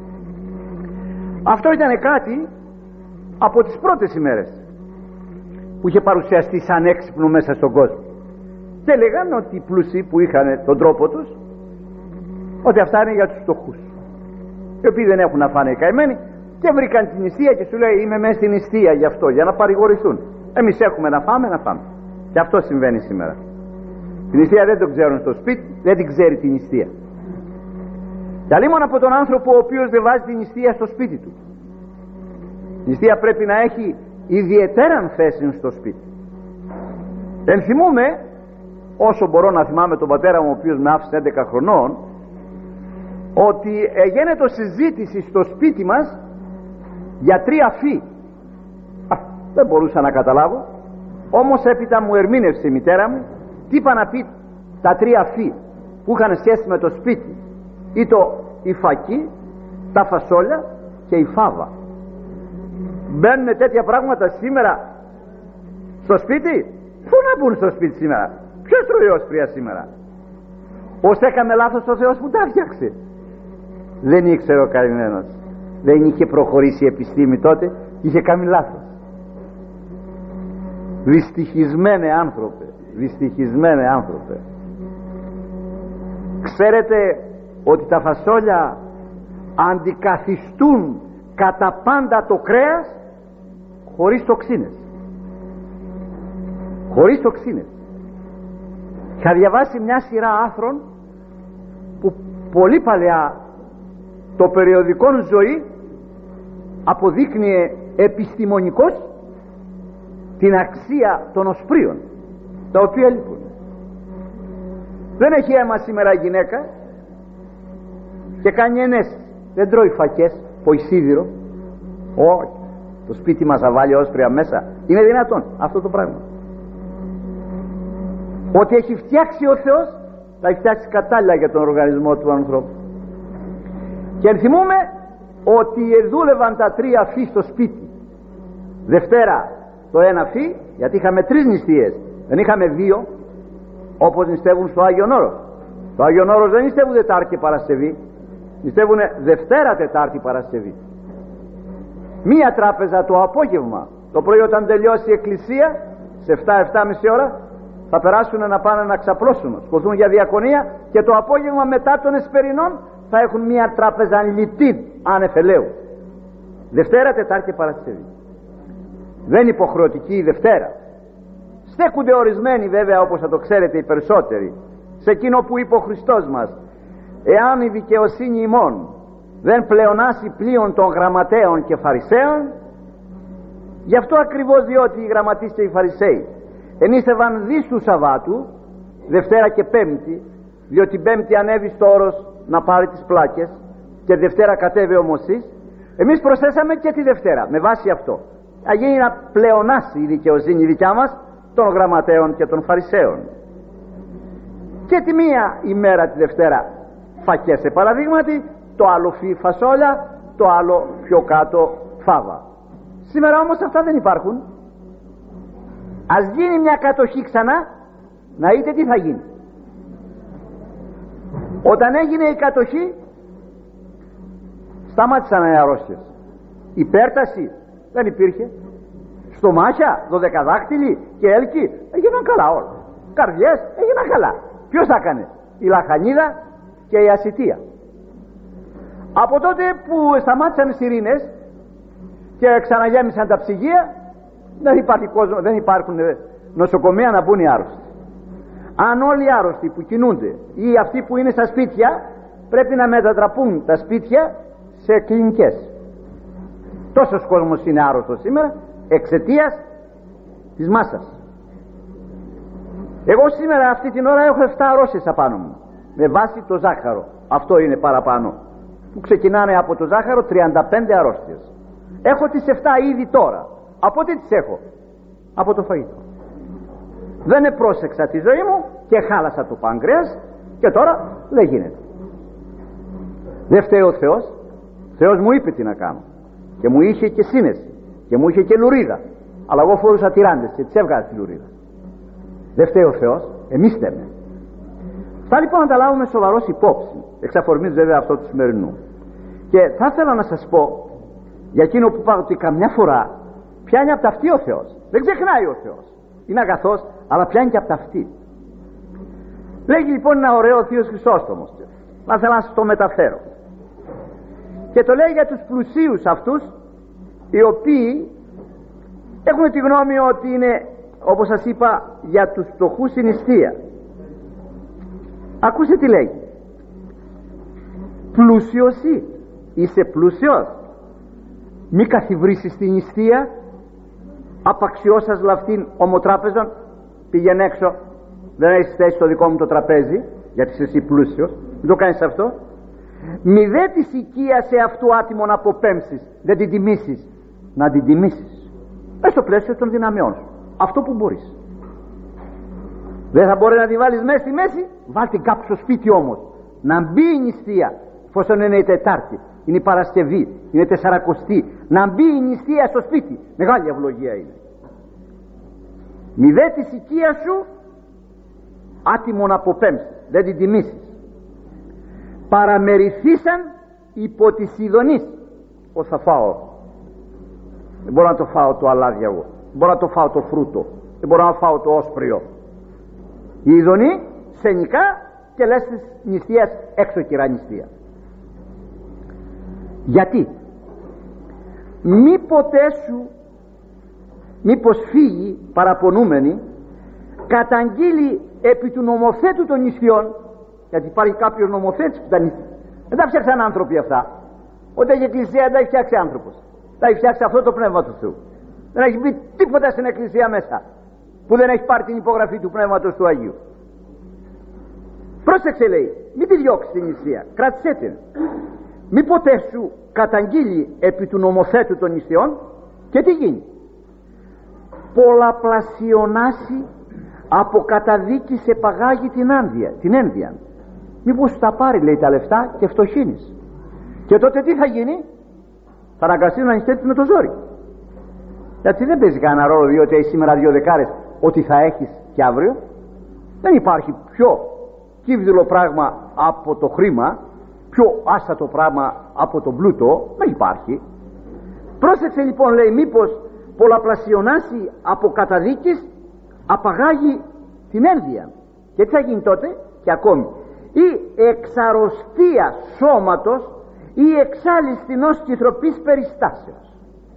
Αυτό ήταν κάτι από τις πρώτες ημέρες που είχε παρουσιαστεί σαν έξυπνο μέσα στον κόσμο. Και λέγανε ότι οι πλούσιοι που είχαν τον τρόπο τους, ότι αυτά είναι για τους φτωχούς, οι οποίοι δεν έχουν να φάνε οι καημένοι, και βρήκαν την νηστεία και σου λέει είμαι μέσα στην νηστεία γι' αυτό, για να παρηγορηθούν. Εμείς έχουμε να φάμε, να φάμε. Και αυτό συμβαίνει σήμερα. Την νηστεία δεν το ξέρουν στο σπίτι, δεν την ξέρει την νηστεία. Και αλλήμον από τον άνθρωπο ο οποίος δεν βάζει την νηστεία στο σπίτι του. Η νηστεία πρέπει να έχει ιδιαιτέραν θέση στο σπίτι. Ενθυμούμε, όσο μπορώ να θυμάμαι, τον πατέρα μου ο οποίος με άφησε 11 χρονών, ότι έγινε συζήτηση στο σπίτι μας για 3 φύ. Δεν μπορούσα να καταλάβω, όμως έπειτα μου ερμήνευσε η μητέρα μου τι είπα να πει τα 3 φύ που είχαν σχέση με το σπίτι. Η φακή, τα φασόλια και η φάβα. Μπαίνουν τέτοια πράγματα σήμερα στο σπίτι? Πού να μπουν στο σπίτι σήμερα? Ποιος τρώει όσπρια σήμερα? Ως έκανε λάθος ο Θεός που τα φτιάξε? Δεν ήξερε ο καημένος. Δεν είχε προχωρήσει η επιστήμη τότε, είχε κάνει λάθος. Δυστυχισμένε άνθρωπε, δυστυχισμένε άνθρωπε. Ξέρετε ότι τα φασόλια αντικαθιστούν κατά πάντα το κρέας χωρίς τοξίνες. Χωρίς τοξίνες. Είχα διαβάσει μια σειρά άρθρων που πολύ παλαιά το περιοδικό Ζωή αποδείκνυε επιστημονικώς την αξία των οσπρίων, τα οποία λείπουν. Δεν έχει αίμα σήμερα η γυναίκα και κάνει ενέσεις, δεν τρώει φακές, ποησίδηρο. Όχι, το σπίτι μας θα βάλει όσπρια μέσα? Είναι δυνατόν αυτό το πράγμα? Ό,τι έχει φτιάξει ο Θεός θα έχει φτιάξει κατάλληλα για τον οργανισμό του ανθρώπου. Και ενθυμούμε ότι δούλευαν τα 3 φύ στο σπίτι. Δευτέρα το 1 φύ, γιατί είχαμε 3 νηστείες, δεν είχαμε 2 όπως νηστεύουν στο Άγιον Όρος. Στο Άγιον Όρος δεν νηστεύουν Τετάρτη και Παρασκευή, νηστεύουν Δευτέρα, Τετάρτη, Παρασκευή. Μία τράπεζα το απόγευμα. Το πρωί όταν τελειώσει η εκκλησία σε 7-7,5 ώρα θα περάσουν να πάνε να ξαπλώσουν, σκοθούν για διακονία, και το απόγευμα μετά των εσπερινών θα έχουν μία τράπεζα λιτήν ανεφελαίου. Δευτέρα, Τετάρτη και Παρασκευή. Δεν είναι υποχρεωτική η Δευτέρα. Στέκονται ορισμένοι βέβαια, όπως θα το ξέρετε οι περισσότεροι, σε εκείνο που είπε ο Χριστός μας: εάν η δικαιοσύνη ημών δεν πλεονάσει πλοίον των γραμματέων και φαρισαίων, γι' αυτό ακριβώς διότι οι γραμματείς και οι φαρισαίοι ενίστευαν δις του Σαββάτου, Δευτέρα και Πέμπτη, διότι Πέμπτη ανέβη στο όρος να πάρει τις πλάκες, και Δευτέρα κατέβει ο Μωσής, εμείς προσθέσαμε και τη Δευτέρα με βάση αυτό. Θα γίνει να πλεονάσει η δικαιοσύνη δικιά μας των γραμματέων και των Φαρισαίων. Και τη μία ημέρα τη Δευτέρα φακές σε παραδείγματι, το άλλο φασόλια, το άλλο πιο κάτω φάβα. Σήμερα όμως αυτά δεν υπάρχουν. Ας γίνει μια κατοχή ξανά, να δείτε τι θα γίνει. Όταν έγινε η κατοχή, σταμάτησαν οι αρρώστιες. Υπέρταση δεν υπήρχε. Στομάχια, δωδεκαδάκτυλοι και έλκοι έγιναν καλά όλα. Καρδιές έγιναν καλά. Ποιος θα έκανε? Η λαχανίδα και η ασιτεία. Από τότε που σταμάτησαν οι σιρήνες και ξαναγέμισαν τα ψυγεία, δεν υπάρχουν νοσοκομεία να μπουν οι άρρωστοι. Αν όλοι οι άρρωστοι που κινούνται ή αυτοί που είναι στα σπίτια, πρέπει να μετατραπούν τα σπίτια σε κλινικές. Τόσος κόσμος είναι άρρωστος σήμερα εξαιτίας της μάσας. Εγώ σήμερα αυτή την ώρα έχω 7 αρρώστιες απάνω μου, με βάση το ζάχαρο. Αυτό είναι παραπάνω, που ξεκινάνε από το ζάχαρο 35 αρρώστιες. Έχω τις 7 ήδη τώρα. Από τι τις έχω? Από το φαγητό. Δεν επρόσεξα τη ζωή μου και χάλασα το πάγκρεας και τώρα δεν γίνεται. Δεν φταίει ο Θεός. Ο Θεός μου είπε τι να κάνω και μου είχε και σύνεση και μου είχε και λουρίδα, αλλά εγώ φορούσα τυράντες και τις έβγαζα τη λουρίδα. Δεν φταίει ο Θεός, εμείς φταίμε. Αυτά λοιπόν να τα λάβουμε σοβαρός υπόψη, εξ αφορμής βέβαια αυτό του σημερινού. Και θα ήθελα να σας πω για εκείνο που είπα, ότι καμιά φορά πιάνει από τα αυτή ο Θεός. Δεν ξεχνάει ο Θεός, είναι αγαθός, αλλά πιάνει και από τα αυτή. Λέγει λοιπόν ένα ωραίο ο Θείος Χρυσόστομος, να θέλω να σας το μεταφέρω, και το λέει για τους πλουσίους αυτούς, οι οποίοι έχουν τη γνώμη ότι είναι, όπως σας είπα, για τους φτωχούς η νηστεία. Ακούστε τι λέει. Πλούσιος είσαι πλούσιος, μη καθιβρήσεις την νηστεία, απαξιώσας λαυτήν ομοτράπεζον, πήγαινε έξω, δεν έχεις θέση στο δικό μου το τραπέζι, γιατί είσαι εσύ πλούσιος, μην το κάνεις αυτό. Μη δε της οικίας σε αυτού άτιμον αποπέμψεις, δεν την τιμήσεις, να την τιμήσεις μες στο πλαίσιο των δυναμιών σου, αυτό που μπορείς. Δεν θα μπορεί να τη βάλεις μέσα στη μέση, βάλ την κάπου στο σπίτι όμως, να μπει η νηστεία, εφόσον είναι η Τετάρτη, είναι η Παρασκευή, είναι Τεσσαρακοστή, να μπει η νηστεία στο σπίτι, μεγάλη ευλογία είναι. Μη δε της οικίας σου άτιμον αποπέμψεις, δεν την τιμήσεις. Παραμεριθήσαν υπό της ειδονής. Πώς θα φάω? Δεν μπορώ να το φάω το αλάδι εγώ, δεν μπορώ να το φάω το φρούτο, δεν μπορώ να φάω το όσπριο. Η ειδονή σε νικά και λες της νηστείας έξω κυρά νηστεία. Γιατί? Μήπως φύγει παραπονούμενη, καταγγείλει επί του νομοθέτου των νηστείων, γιατί υπάρχει κάποιος νομοθέτης που τα νηστεία δεν τα φτιάξαν άνθρωποι αυτά. Όταν έχει εκκλησία δεν τα έχει φτιάξει άνθρωπος, τα έχει φτιάξει αυτό το πνεύμα του Θεού. Δεν έχει μπει τίποτα στην εκκλησία μέσα που δεν έχει πάρει την υπογραφή του πνεύματος του Αγίου. Πρόσεξε, λέει, μην τη διώξεις την νηστεία, κράτησέ την. Μη ποτέ σου καταγγείλει επί του νομοθέτου των νηστείων και τι γίνει? Πολλαπλασιονάσει από καταδίκη σε παγάγει την ένδια. Μήπως τα πάρει, λέει, τα λεφτά και φτωχύνεις, και τότε τι θα γίνει? Θα αναγκαστεί να νηστέψεις με το ζόρι, γιατί δεν παίζει κανένα ρόλο διότι έχει σήμερα 2 δεκάρες ότι θα έχεις και αύριο. Δεν υπάρχει πιο κύβδηλο πράγμα από το χρήμα, πιο άστατο πράγμα από τον πλούτο, δεν υπάρχει. Πρόσεξε λοιπόν, λέει, μήπως πολλαπλασιονάσει από καταδίκης απαγάγει την ένδια. Και τι θα γίνει τότε? Και ακόμη ή εξαρρωστία σώματος ή εξάλιστινος κυθροπής περιστάσεως.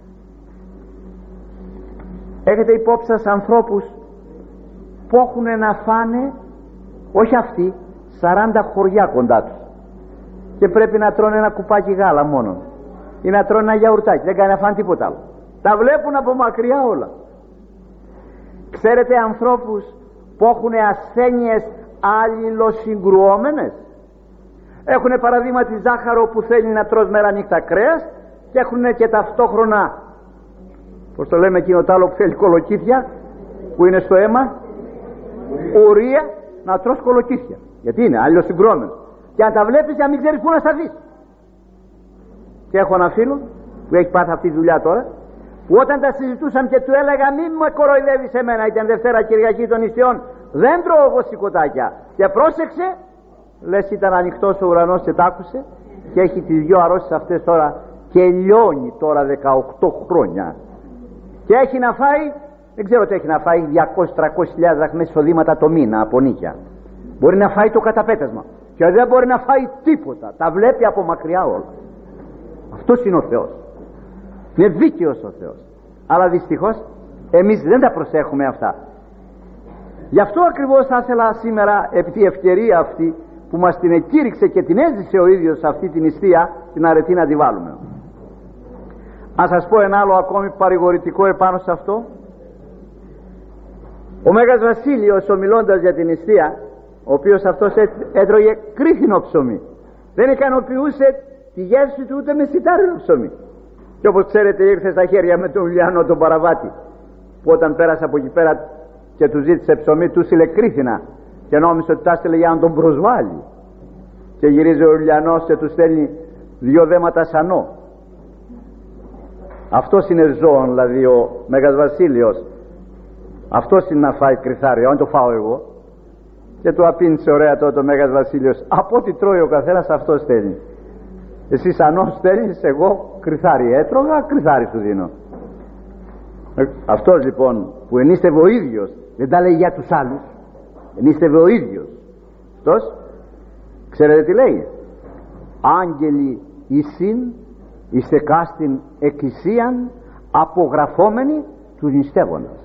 Έχετε υπόψη σας ανθρώπους που έχουν να φάνε, όχι αυτοί, 40 χωριά κοντά τους, και πρέπει να τρώνε ένα κουπάκι γάλα μόνο ή να τρώνε ένα γιαουρτάκι, δεν κάνει να φάνε τίποτα άλλο, τα βλέπουν από μακριά όλα. Ξέρετε ανθρώπους που έχουν ασθένειες αλληλοσυγκρουόμενες, Έχουν παραδείγματι ζάχαρο που θέλει να τρως μέρα νύχτα κρέας, και έχουν και ταυτόχρονα, πώς το λέμε εκείνο το άλλο που θέλει κολοκύθια, που είναι στο αίμα, ουρία, να τρως κολοκύθια. Γιατί είναι άλλος συγκρόμενο. Και αν τα βλέπεις, να μην ξέρεις πού να σταθείς. Και έχω ένα φίλο που έχει πάθει αυτή τη δουλειά τώρα, που όταν τα συζητούσαν και του έλεγα μην με κοροϊδεύεις εμένα, ήταν Δευτέρα Κυριακή των νηστείων, δεν τρώω εγώ σηκωτάκια, και πρόσεξε, λες ήταν ανοιχτός ο ουρανός και τ' άκουσε, και έχει τις δυο αρρώσεις αυτές τώρα και λιώνει τώρα 18 χρόνια, και έχει να φάει, δεν ξέρω τι έχει να φάει, 200-300 δραχμές εισοδήματα το μήνα από νίκια. Μπορεί να φάει το καταπέτασμα και δεν μπορεί να φάει τίποτα, τα βλέπει από μακριά όλα. Αυτός είναι ο Θεός, είναι δίκαιος ο Θεός, αλλά δυστυχώς εμείς δεν τα προσέχουμε αυτά. Γι' αυτό ακριβώς θα ήθελα σήμερα, επί τη ευκαιρία αυτή που μας την εκήρυξε και την έζησε ο ίδιος αυτή την νηστεία, την αρετή να τη βάλουμε. Αν σας πω ένα άλλο ακόμη παρηγορητικό επάνω σε αυτό, ο Μέγας Βασίλειος, ομιλώντας για την νηστεία, ο οποίος αυτός έτρωγε κρίθινο ψωμί, δεν ικανοποιούσε τη γεύση του ούτε με σιτάρινο ψωμί, και όπως ξέρετε ήρθε στα χέρια με τον Ιουλιανό τον Παραβάτη, που όταν πέρασε από εκεί πέρα και του ζήτησε ψωμί, του στείλε κρίθινα και νόμισε ότι τα στείλε για να τον προσβάλλει, και γυρίζει ο Ιουλιανός και του στέλνει 2 δέματα σανό. Αυτός είναι ζώων, δηλαδή ο Μέγας Βασίλειος, αυτός είναι να φάει κρυθάριο, αν το φάω εγώ. Και του απήντησε ωραία τότε ο Μέγας Βασίλειος, από ό,τι τρώει ο καθένας αυτό στέλνει. Εσύ σανό στέλνεις, εγώ κρυθάρι έτρωγα, κρυθάρι σου δίνω. Αυτός λοιπόν που ενίστευε ο ίδιος, δεν τα λέει για τους άλλους, ενίστευε ο ίδιος αυτός, ξέρετε τι λέει? Άγγελοι εισήν εις εκάστην εκκλησίαν απογραφόμενοι τους νηστεύοντας.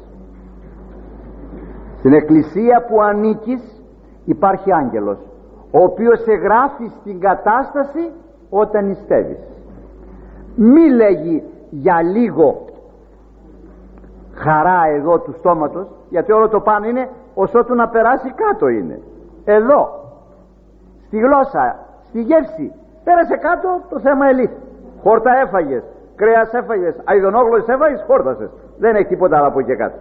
Στην εκκλησία που ανήκεις υπάρχει άγγελος, ο οποίος σε γράφει στην κατάσταση όταν νηστεύεις. Μη λέγει για λίγο χαρά εδώ του στόματος, γιατί όλο το πάνω είναι ώσοτου να περάσει κάτω είναι. Εδώ στη γλώσσα, στη γεύση, πέρασε κάτω, το θέμα ελήφθη. Χόρτα έφαγες, κρέας έφαγες, αηδονόγλωσσες έφαγες, χόρτασες. Δεν έχει τίποτα άλλο από εκεί κάτω.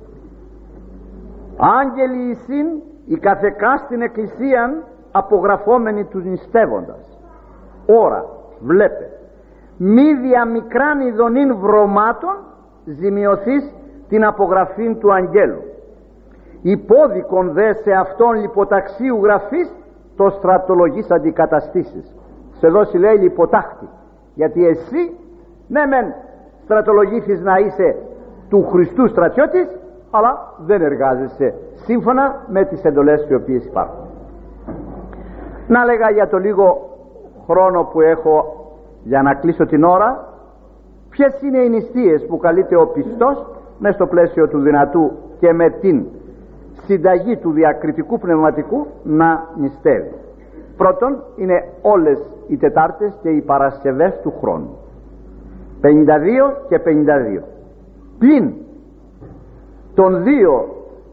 Άγγελοι εισήν η καθεκά στην εκκλησίαν απογραφόμενοι τους νηστεύοντας. Ώρα βλέπε, μη δια μικράν ειδονήν βρωμάτων ζημιωθείς την απογραφήν του αγγέλου. Υπόδικον δε σε αυτόν λιποταξίου γραφής το στρατολογής αντικαταστήσεις. Σε δώσει λέει λιποτάχτη, γιατί εσύ ναι μεν στρατολογήθης να είσαι του Χριστού στρατιώτης, αλλά δεν εργάζεσαι σύμφωνα με τις εντολές οι οποίες υπάρχουν. Να λέγα για το λίγο χρόνο που έχω για να κλείσω την ώρα, ποιες είναι οι νηστείες που καλείται ο πιστός μέσα στο πλαίσιο του δυνατού και με την συνταγή του διακριτικού πνευματικού να νηστεύει. Πρώτον είναι όλες οι Τετάρτες και οι Παρασκευές του χρόνου, 52 και 52, πλην των 2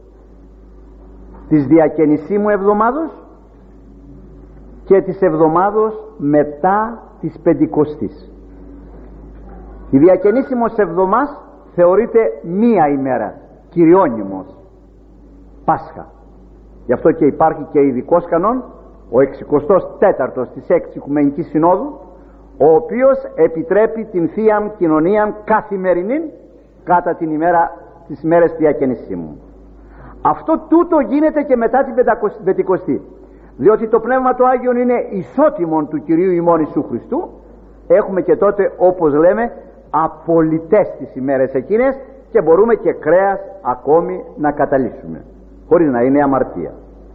της διακαινησίμου εβδομάδος και της εβδομάδος μετά της Πεντηκοστής. Η διακαινήσιμος εβδομάς θεωρείται μία ημέρα, κυριώνυμος, Πάσχα. Γι' αυτό και υπάρχει και ειδικός κανόν, ο 64ος της 6ης Οικουμενικής Συνόδου, ο οποίος επιτρέπει την Θείαν Κοινωνίαν καθημερινή κατά την ημέρα, τις ημέρες διακαινησίμου. Αυτό τούτο γίνεται και μετά την Πεντηκοστή, διότι το Πνεύμα του Άγιον είναι ισότιμον του Κυρίου ημών Ιησού Χριστού. Έχουμε και τότε, όπως λέμε, απολυτές τις ημέρες εκείνες και μπορούμε και κρέας ακόμη να καταλύσουμε χωρίς να είναι αμαρτία.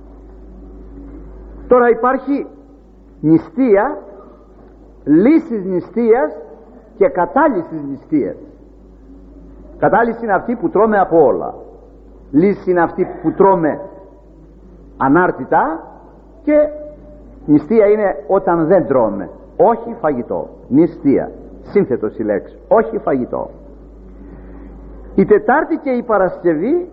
Τώρα υπάρχει νηστεία, λύσης νηστείας και κατάλυσης νηστείας. Κατάλυση είναι αυτή που τρώμε από όλα, λύση είναι αυτή που τρώμε ανάρτητα, και νηστεία είναι όταν δεν τρώμε, όχι φαγητό. Νηστεία, σύνθετος η λέξη, όχι φαγητό. Η Τετάρτη και η Παρασκευή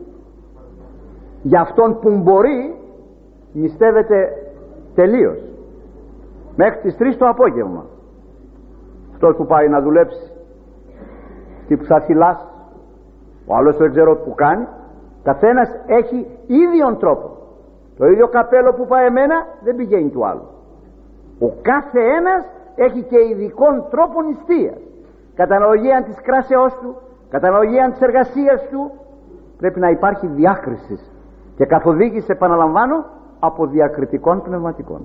για αυτόν που μπορεί νηστεύεται τελείως. μέχρι τις 3 το απόγευμα. Αυτός που πάει να δουλέψει στη Ψαθυλάς, ο άλλος δεν ξέρω που κάνει, καθένας έχει ίδιον τρόπο. Το ίδιο καπέλο που πάει εμένα δεν πηγαίνει του άλλου. Ο κάθε ένας έχει και ειδικών τρόπων νηστείας, κατά αναλογία της κράσεώς του, κατά αναλογία της εργασίας του. Πρέπει να υπάρχει διάκριση και καθοδήγηση, επαναλαμβάνω, από διακριτικών πνευματικών.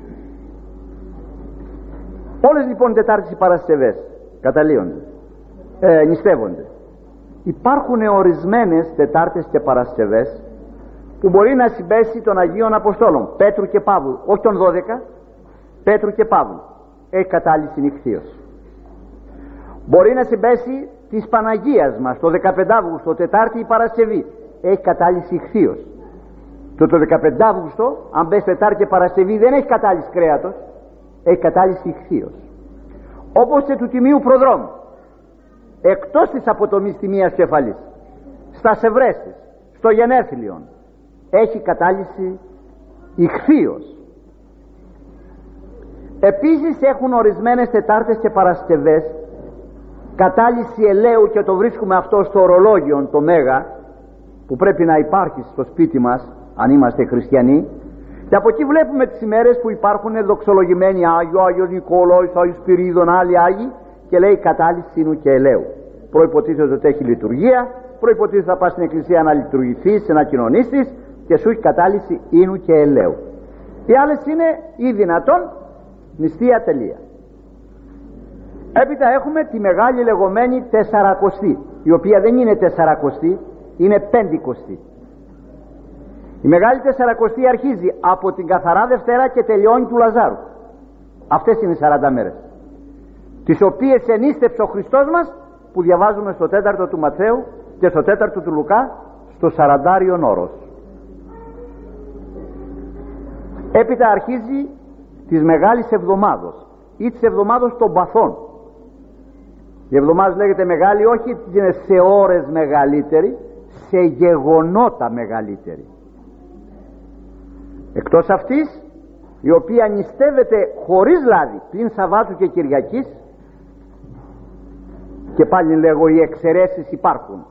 Όλες λοιπόν Τετάρτες οι Παρασκευές καταλύονται, νηστεύονται. Υπάρχουν ορισμένες Τετάρτες και Παρασκευές που μπορεί να συμπέσει των Αγίων Αποστόλων Πέτρου και Παύλου, όχι των 12, Πέτρου και Παύλου, έχει κατάληψη νυχθείως. Μπορεί να συμπέσει της Παναγίας μας το 15 Αύγουστο, Τετάρτη ή Παρασκευή, έχει κατάληψη ηχθείως. Το 15 Αύγουστο, αν μπες Τετάρτη και Παρασκευή, δεν έχει κατάληψη κρέατος, έχει κατάληψη ηχθείως. Όπως και του Τιμίου Προδρόμου, εκτός της αποτομής τιμίας κεφαλής, στα Σεβρέστης, στο Γενέθλιον, έχει κατάληψη ηχθείως. Επίσης έχουν ορισμένες Τετάρτες και Παρασκευές κατάληψη ελαίου, και το βρίσκουμε αυτό στο ορολόγιο το Μέγα, που πρέπει να υπάρχει στο σπίτι μας αν είμαστε χριστιανοί, και από εκεί βλέπουμε τις ημέρες που υπάρχουν δοξολογημένοι Άγιος Νικόλαος, Άγιος Σπυρίδων, άλλοι Άγιοι, και λέει κατάληψη ίνου και ελαίου. Προϋποτίθεται ότι έχει λειτουργία, προϋποτίθεται θα πας στην εκκλησία να λειτουργηθείς, να κοινωνήσεις, και σου έχει κατάληψη ίνου και ελαίου. Οι άλλες είναι ή δυνατόν νηστεία, τελεία. Έπειτα έχουμε τη μεγάλη λεγόμενη Τεσσαρακοστή, η οποία δεν είναι Τεσσαρακοστή, είναι Πεντηκοστή. Η μεγάλη Τεσσαρακοστή αρχίζει από την Καθαρά Δευτέρα και τελειώνει του Λαζάρου. Αυτές είναι οι 40 μέρες, τις οποίες ενίστεψε ο Χριστός μας, που διαβάζουμε στο 4ο του Ματθαίου και στο 4ο του Λουκά, στο 40 όρος. Έπειτα αρχίζει της Μεγάλης Εβδομάδος ή της Εβδομάδος των Παθών. Η εβδομάδα λέγεται μεγάλη, όχι γιατί είναι σε ώρες μεγαλύτερη, σε γεγονότα μεγαλύτερη. Εκτός αυτής, η οποία νηστεύεται χωρίς λάδι πλην Σαββάτου και Κυριακής, και πάλι λέγω οι εξαιρέσεις υπάρχουν.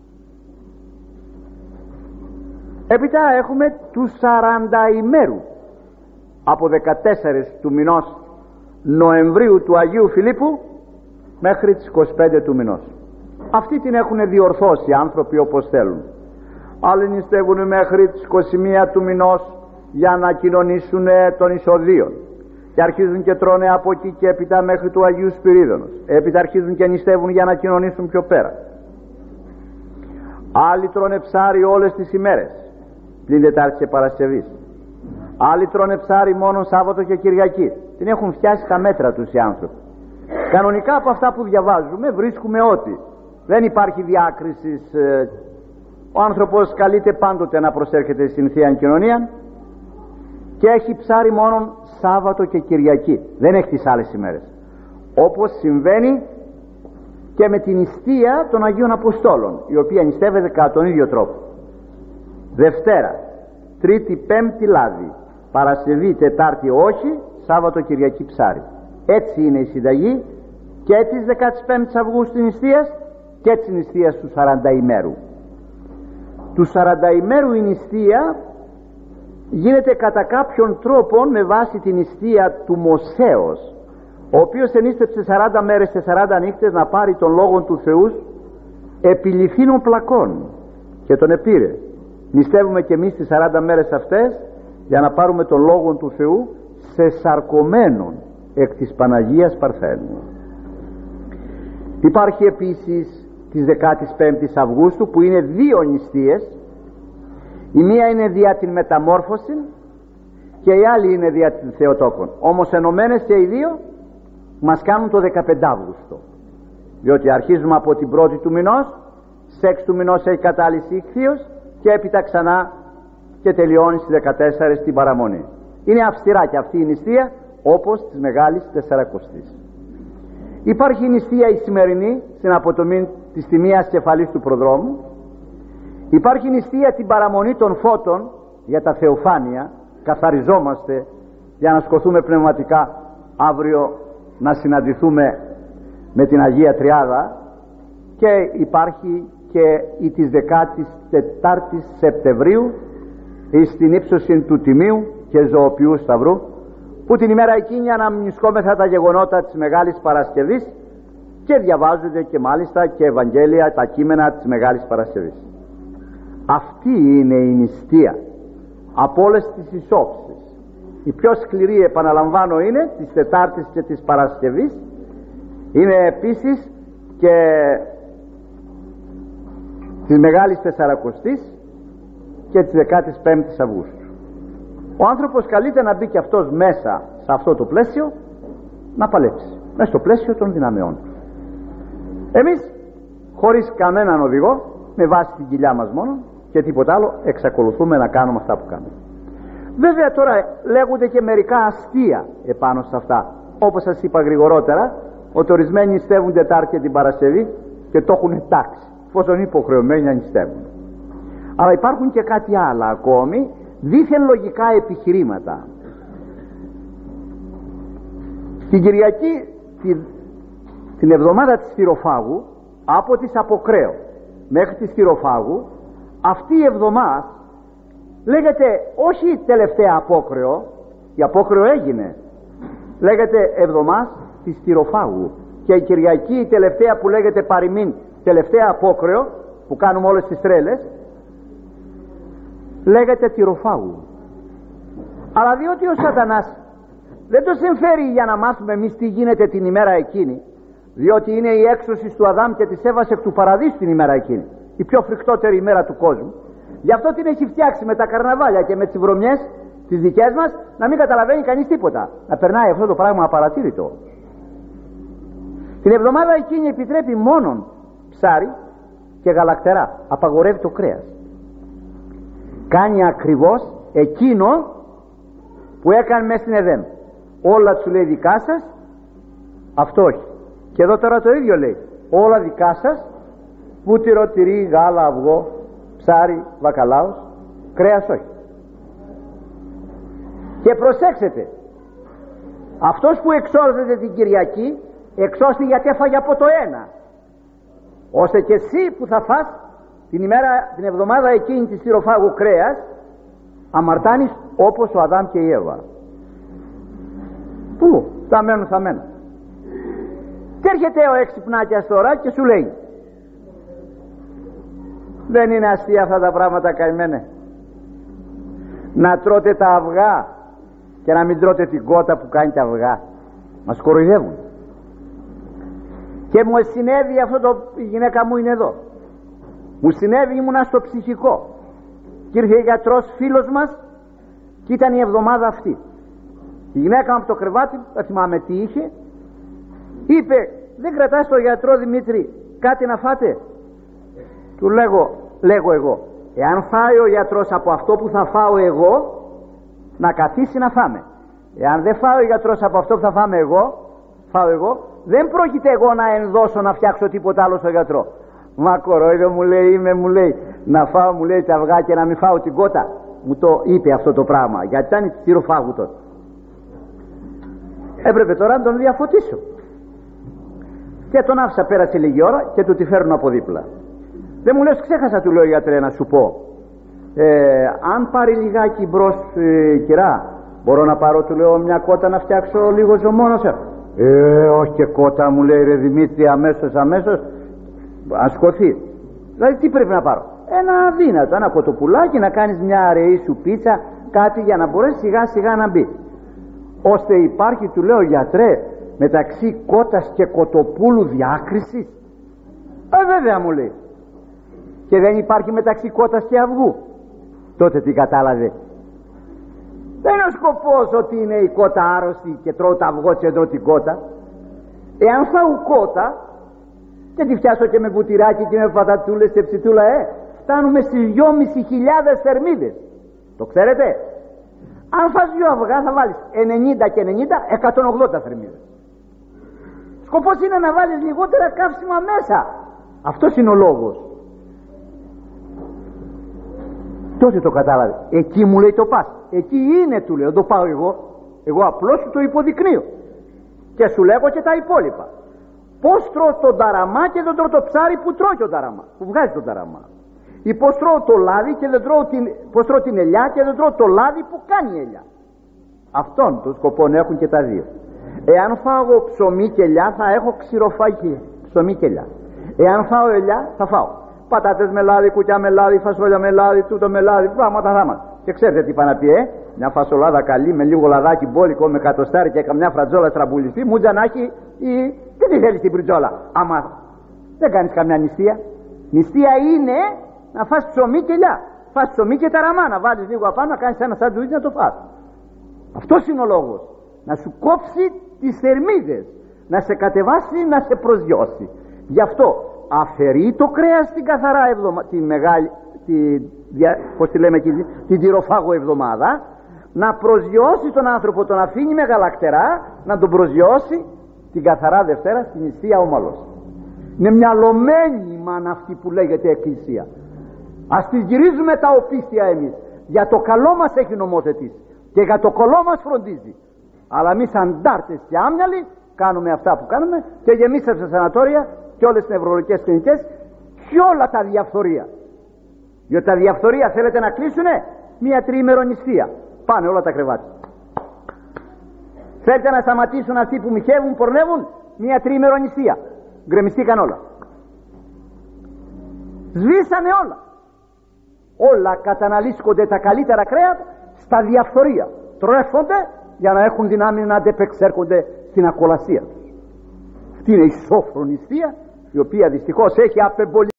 Έπειτα έχουμε τους 40 ημέρου, από 14 του μηνός Νοεμβρίου του Αγίου Φιλίππου μέχρι τις 25 του μηνός. Αυτοί την έχουν διορθώσει οι άνθρωποι όπως θέλουν. Άλλοι νηστεύουν μέχρι τις 21 του μηνός για να κοινωνήσουν των εισοδείων, και αρχίζουν και τρώνε από εκεί και έπειτα μέχρι του Αγίου Σπυρίδωνος. Έπειτα αρχίζουν και νηστεύουν για να κοινωνήσουν πιο πέρα. Άλλοι τρώνε ψάρι όλες τις ημέρες πλην Τετάρτης και Παρασκευής. Άλλοι τρώνε ψάρι μόνο Σάββατο και Κυριακή. Την έχουν φτιάσει τα μέτρα τους οι άνθρωποι. Κανονικά από αυτά που διαβάζουμε βρίσκουμε ότι δεν υπάρχει διάκριση. Ο άνθρωπος καλείται πάντοτε να προσέρχεται στην Θεία Κοινωνία και έχει ψάρι μόνο Σάββατο και Κυριακή, δεν έχει τις άλλες ημέρες, όπως συμβαίνει και με την νηστεία των Αγίων Αποστόλων, η οποία νηστεύεται κατά τον ίδιο τρόπο. Δευτέρα, Τρίτη, Πέμπτη λάδι, Παρασκευή, Τετάρτη όχι, Σάββατο, Κυριακή ψάρι. Έτσι είναι η συνταγή και της 15ης Αυγούστου νηστείας και της νηστείας του 40 ημέρου. Του 40 ημέρου η νηστεία γίνεται κατά κάποιον τρόπο με βάση την νηστεία του Μωσέως, ο οποίος ενίστεψε 40 μέρες και 40 νύχτες να πάρει τον Λόγον του Θεού επί λιθίνων πλακών, και τον επήρε. Νηστεύουμε και εμείς τις 40 μέρες αυτές για να πάρουμε τον Λόγον του Θεού σε σαρκωμένον εκ της Παναγίας Παρθένου. Υπάρχει επίσης της 15ης Αυγούστου, που είναι δύο νηστείες. Η μία είναι δια την μεταμόρφωση και η άλλη είναι δια την Θεοτόκον. Όμως ενωμένες και οι δύο μας κάνουν το 15 Αύγουστο, διότι αρχίζουμε από την 1η του μηνός, σε 6 του μηνός έχει κατάληψη ηχθείως και έπειτα ξανά και τελειώνει στις 14 στην παραμονή. Είναι αυστηρά και αυτή η νηστεία, όπως της Μεγάλης Τεσσαρακοστής. Υπάρχει η νηστεία η σημερινή στην αποτομή της τιμίας κεφαλής του προδρόμου. Υπάρχει η νηστεία την παραμονή των φώτων για τα θεοφάνεια, καθαριζόμαστε για να σκοθούμε πνευματικά αύριο να συναντηθούμε με την Αγία Τριάδα, και υπάρχει και η της 14ης Σεπτεμβρίου στην ύψωση του Τιμίου και Ζωοποιού Σταυρού, που την ημέρα εκείνη αναμνησκόμεθα τα γεγονότα της Μεγάλης Παρασκευής και διαβάζονται και μάλιστα και Ευαγγέλια, τα κείμενα της Μεγάλης Παρασκευής. Αυτή είναι η νηστεία από όλες τις ισόψεις. Η πιο σκληρή, επαναλαμβάνω, είναι της Τετάρτης και της Παρασκευής. Είναι επίσης και της Μεγάλης Τεσσαρακοστής και της 15ης Αυγούστου. Ο άνθρωπος καλείται να μπει και αυτός μέσα σε αυτό το πλαίσιο, να παλέψει μέσα στο πλαίσιο των δυναμεών. Εμείς χωρίς κανέναν οδηγό, με βάση την κοιλιά μας μόνο και τίποτα άλλο, εξακολουθούμε να κάνουμε αυτά που κάνουμε. Βέβαια τώρα λέγονται και μερικά αστεία επάνω σε αυτά, όπως σας είπα γρηγορότερα, ότι ορισμένοι νηστεύουν Τετάρτη και την Παρασκευή και το έχουν τάξει, εφόσον είναι υποχρεωμένοι να νηστεύουν. Αλλά υπάρχουν και κάτι άλλο ακόμη, δήθεν λογικά επιχειρήματα. Την Κυριακή, την εβδομάδα της Θυροφάγου, από τις Αποκρέω μέχρι της Θυροφάγου, αυτή η εβδομάδα λέγεται όχι τελευταία Απόκρεο, η Απόκρεο έγινε, λέγεται εβδομάδα της Θυροφάγου, και η Κυριακή η τελευταία που λέγεται παροιμήν τελευταία Απόκρεο, που κάνουμε όλες τις τρέλες, λέγεται Θυροφάγου. Αλλά διότι ο Σατανάς δεν το συμφέρει για να μάθουμε εμείς τι γίνεται την ημέρα εκείνη, διότι είναι η έξωση του Αδάμ και της Εύας εκ του Παραδείσου την ημέρα εκείνη, η πιο φρικτότερη ημέρα του κόσμου. Γι' αυτό την έχει φτιάξει με τα καρναβάλια και με τις βρωμιές τις δικές μας, να μην καταλαβαίνει κανείς τίποτα, να περνάει αυτό το πράγμα απαρατήρητο. Την εβδομάδα εκείνη επιτρέπει μόνον ψάρι και γαλακτερά, απαγορεύει το κρέας. Κάνει ακριβώς εκείνο που έκανε μέσα στην Εδέμ. Όλα του λέει δικά σας, αυτό όχι. Και εδώ τώρα το ίδιο λέει, όλα δικά σας, βούτυρο, τυρί, γάλα, αυγό, ψάρι, βακαλάος, κρέας όχι. Και προσέξτε, αυτός που εξόρδεται την Κυριακή εξώστη γιατί έφαγε από το ένα, ώστε και εσύ που θα φας την εβδομάδα εκείνη της Θυροφάγου κρέας, αμαρτάνεις όπως ο Αδάμ και η Εύα. Πού θα μένουν, θα μένουν. Και έρχεται ο έξυπνάκιας τώρα και σου λέει, δεν είναι αστεία αυτά τα πράγματα, καημένε, να τρώτε τα αυγά και να μην τρώτε την κότα που κάνει τα αυγά? Μας κοροϊδεύουν. Και μου συνέβη αυτό, η γυναίκα μου είναι εδώ, μου συνέβη, ήμουνα στο ψυχικό και ήρθε γιατρός φίλος μας και ήταν η εβδομάδα αυτή. Η γυναίκα μου από το κρεβάτι, δεν θυμάμαι τι είχε, είπε, δεν κρατάς το γιατρό Δημήτρη κάτι να φάτε? Του λέγω εγώ, εάν φάει ο γιατρός από αυτό που θα φάω εγώ, να καθίσει να φάμε. Εάν δεν φάει ο γιατρός από αυτό που θα φάω εγώ, δεν πρόκειται εγώ να ενδώσω να φτιάξω τίποτα άλλο στο γιατρό. Μα κορόιδε, μου λέει, να φάω, μου λέει, τα αυγά και να μην φάω την κότα. Μου το είπε αυτό το πράγμα, γιατί ήταν η Θυροφάγου τότε. Έπρεπε τώρα να τον διαφωτίσω. Και τον άφησα, πέρασε λίγη ώρα και του τη φέρνω από δίπλα. Δεν μου λες, ξέχασα, του λέω, γιατρέ, να σου πω, αν πάρει λιγάκι μπρος, κυρά, μπορώ να πάρω, του λέω, μια κότα να φτιάξω λίγο ζωμόνος? Όχι και κότα, μου λέει, ρε Δημήτρη, αμέσως ασκωθεί. Δηλαδή τι πρέπει να πάρω? Ένα αδύνατο, ένα κοτοπουλάκι, να κάνεις μια αραιή σου πίτσα, κάτι για να μπορέσει σιγά σιγά να μπει. Ώστε υπάρχει, του λέω, γιατρέ, μεταξύ κότας και κοτοπούλου διάκριση? Βέβαια, μου λέει. Και δεν υπάρχει μεταξύ κότας και αυγού? Τότε τι κατάλαβε? Δεν είναι ο σκοπός ότι είναι η κότα άρρωστη και τρώω το αυγό και τρώω την κότα. Εάν φάω κότα και τη φτιάσω και με βουτυράκι και με πατατούλες και ψητούλα, φτάνουμε στις 2.500 θερμίδες. Το ξέρετε? Αν φας 2 αυγά θα βάλεις 90 και 90, 180 θερμίδες. Σκοπός είναι να βάλεις λιγότερα καύσιμα μέσα. Αυτός είναι ο λόγος. Τότε το κατάλαβε. Εκεί, μου λέει, το πας. Εκεί είναι, του λέω, το πάω εγώ. Εγώ απλώς σου το υποδεικνύω. Και σου λέγω και τα υπόλοιπα. Πώς τρώω τον ταραμά και δεν τρώω το ψάρι που τρώει τον ταραμά, που βγάζει τον ταραμά. Ή πώς τρώω το λάδι και δεν τρώω πώς τρώω την ελιά και δεν τρώω το λάδι που κάνει η ελιά. Αυτόν τον σκοπό έχουν και τα δύο. Εάν φάω ψωμί και ελιά θα έχω ξηροφαγή. Ψωμί και ελιά. Εάν φάω ελιά θα φάω πατάτες με λάδι, κουκιά με λάδι, φασόλια με λάδι, τούτο με λάδι, πράγματα θάματα. Και ξέρετε τι είπα να πει, μια φασολάδα καλή με λίγο λαδάκι μπόλικο, με κατοστάρι και καμιά φρατζόλα στραμπουλιστή, μούτζα να έχει ή τι τη θέλει την πριτζόλα. Άμα δεν κάνεις καμιά νηστεία. Νηστεία είναι να φας ψωμί και ελιά. Φας ψωμί και ταραμά, να βάλεις λίγο απάνω, να κάνεις ένα σαντουίτς να το φας. Αυτός είναι ο λόγος. Να σου κόψει τις θερμίδες, να σε κατεβάσει, να σε προσγειώσει. Γι' αυτό αφαιρεί το κρέας την καθαρά τη μεγάλη, πώς τη λέμε εκεί, την τυροφάγο εβδομάδα, να προσγειώσει τον άνθρωπο, τον αφήνει με γαλακτερά, να τον προσγειώσει την καθαρά Δευτέρα στην νηστεία ομαλώς. Είναι μυαλωμένη η μάνα αυτή που λέγεται Εκκλησία. Ας τη γυρίζουμε τα οπίστια εμείς. Για το καλό μας έχει νομοθετήσει και για το καλό μας φροντίζει. Αλλά εμείς αντάρτες και άμυαλοι κάνουμε αυτά που κάνουμε και γεμίσαμε στα σανατόρια και όλες τις νευρολογικές κλινικές και όλα τα διαφθορία. Διότι τα διαφθορία θέλετε να κλείσουνε, μία τριήμερο νηστεία. Πάνε όλα τα κρεβάτια. Θέλετε να σταματήσουν αυτοί που μοιχεύουν, πορνεύουν, μία τριήμερο νηστεία. Γκρεμιστήκαν όλα. Σβήσανε όλα. Όλα καταναλύσκονται τα καλύτερα κρέατα στα διαφθορία. Τρέφονται για να έχουν δυνάμει να αντεπεξέρχονται στην ακολασία τους. Αυτή είναι η σόφρονη νηστεία, η οποία δυστυχώς έχει απεμπολίσει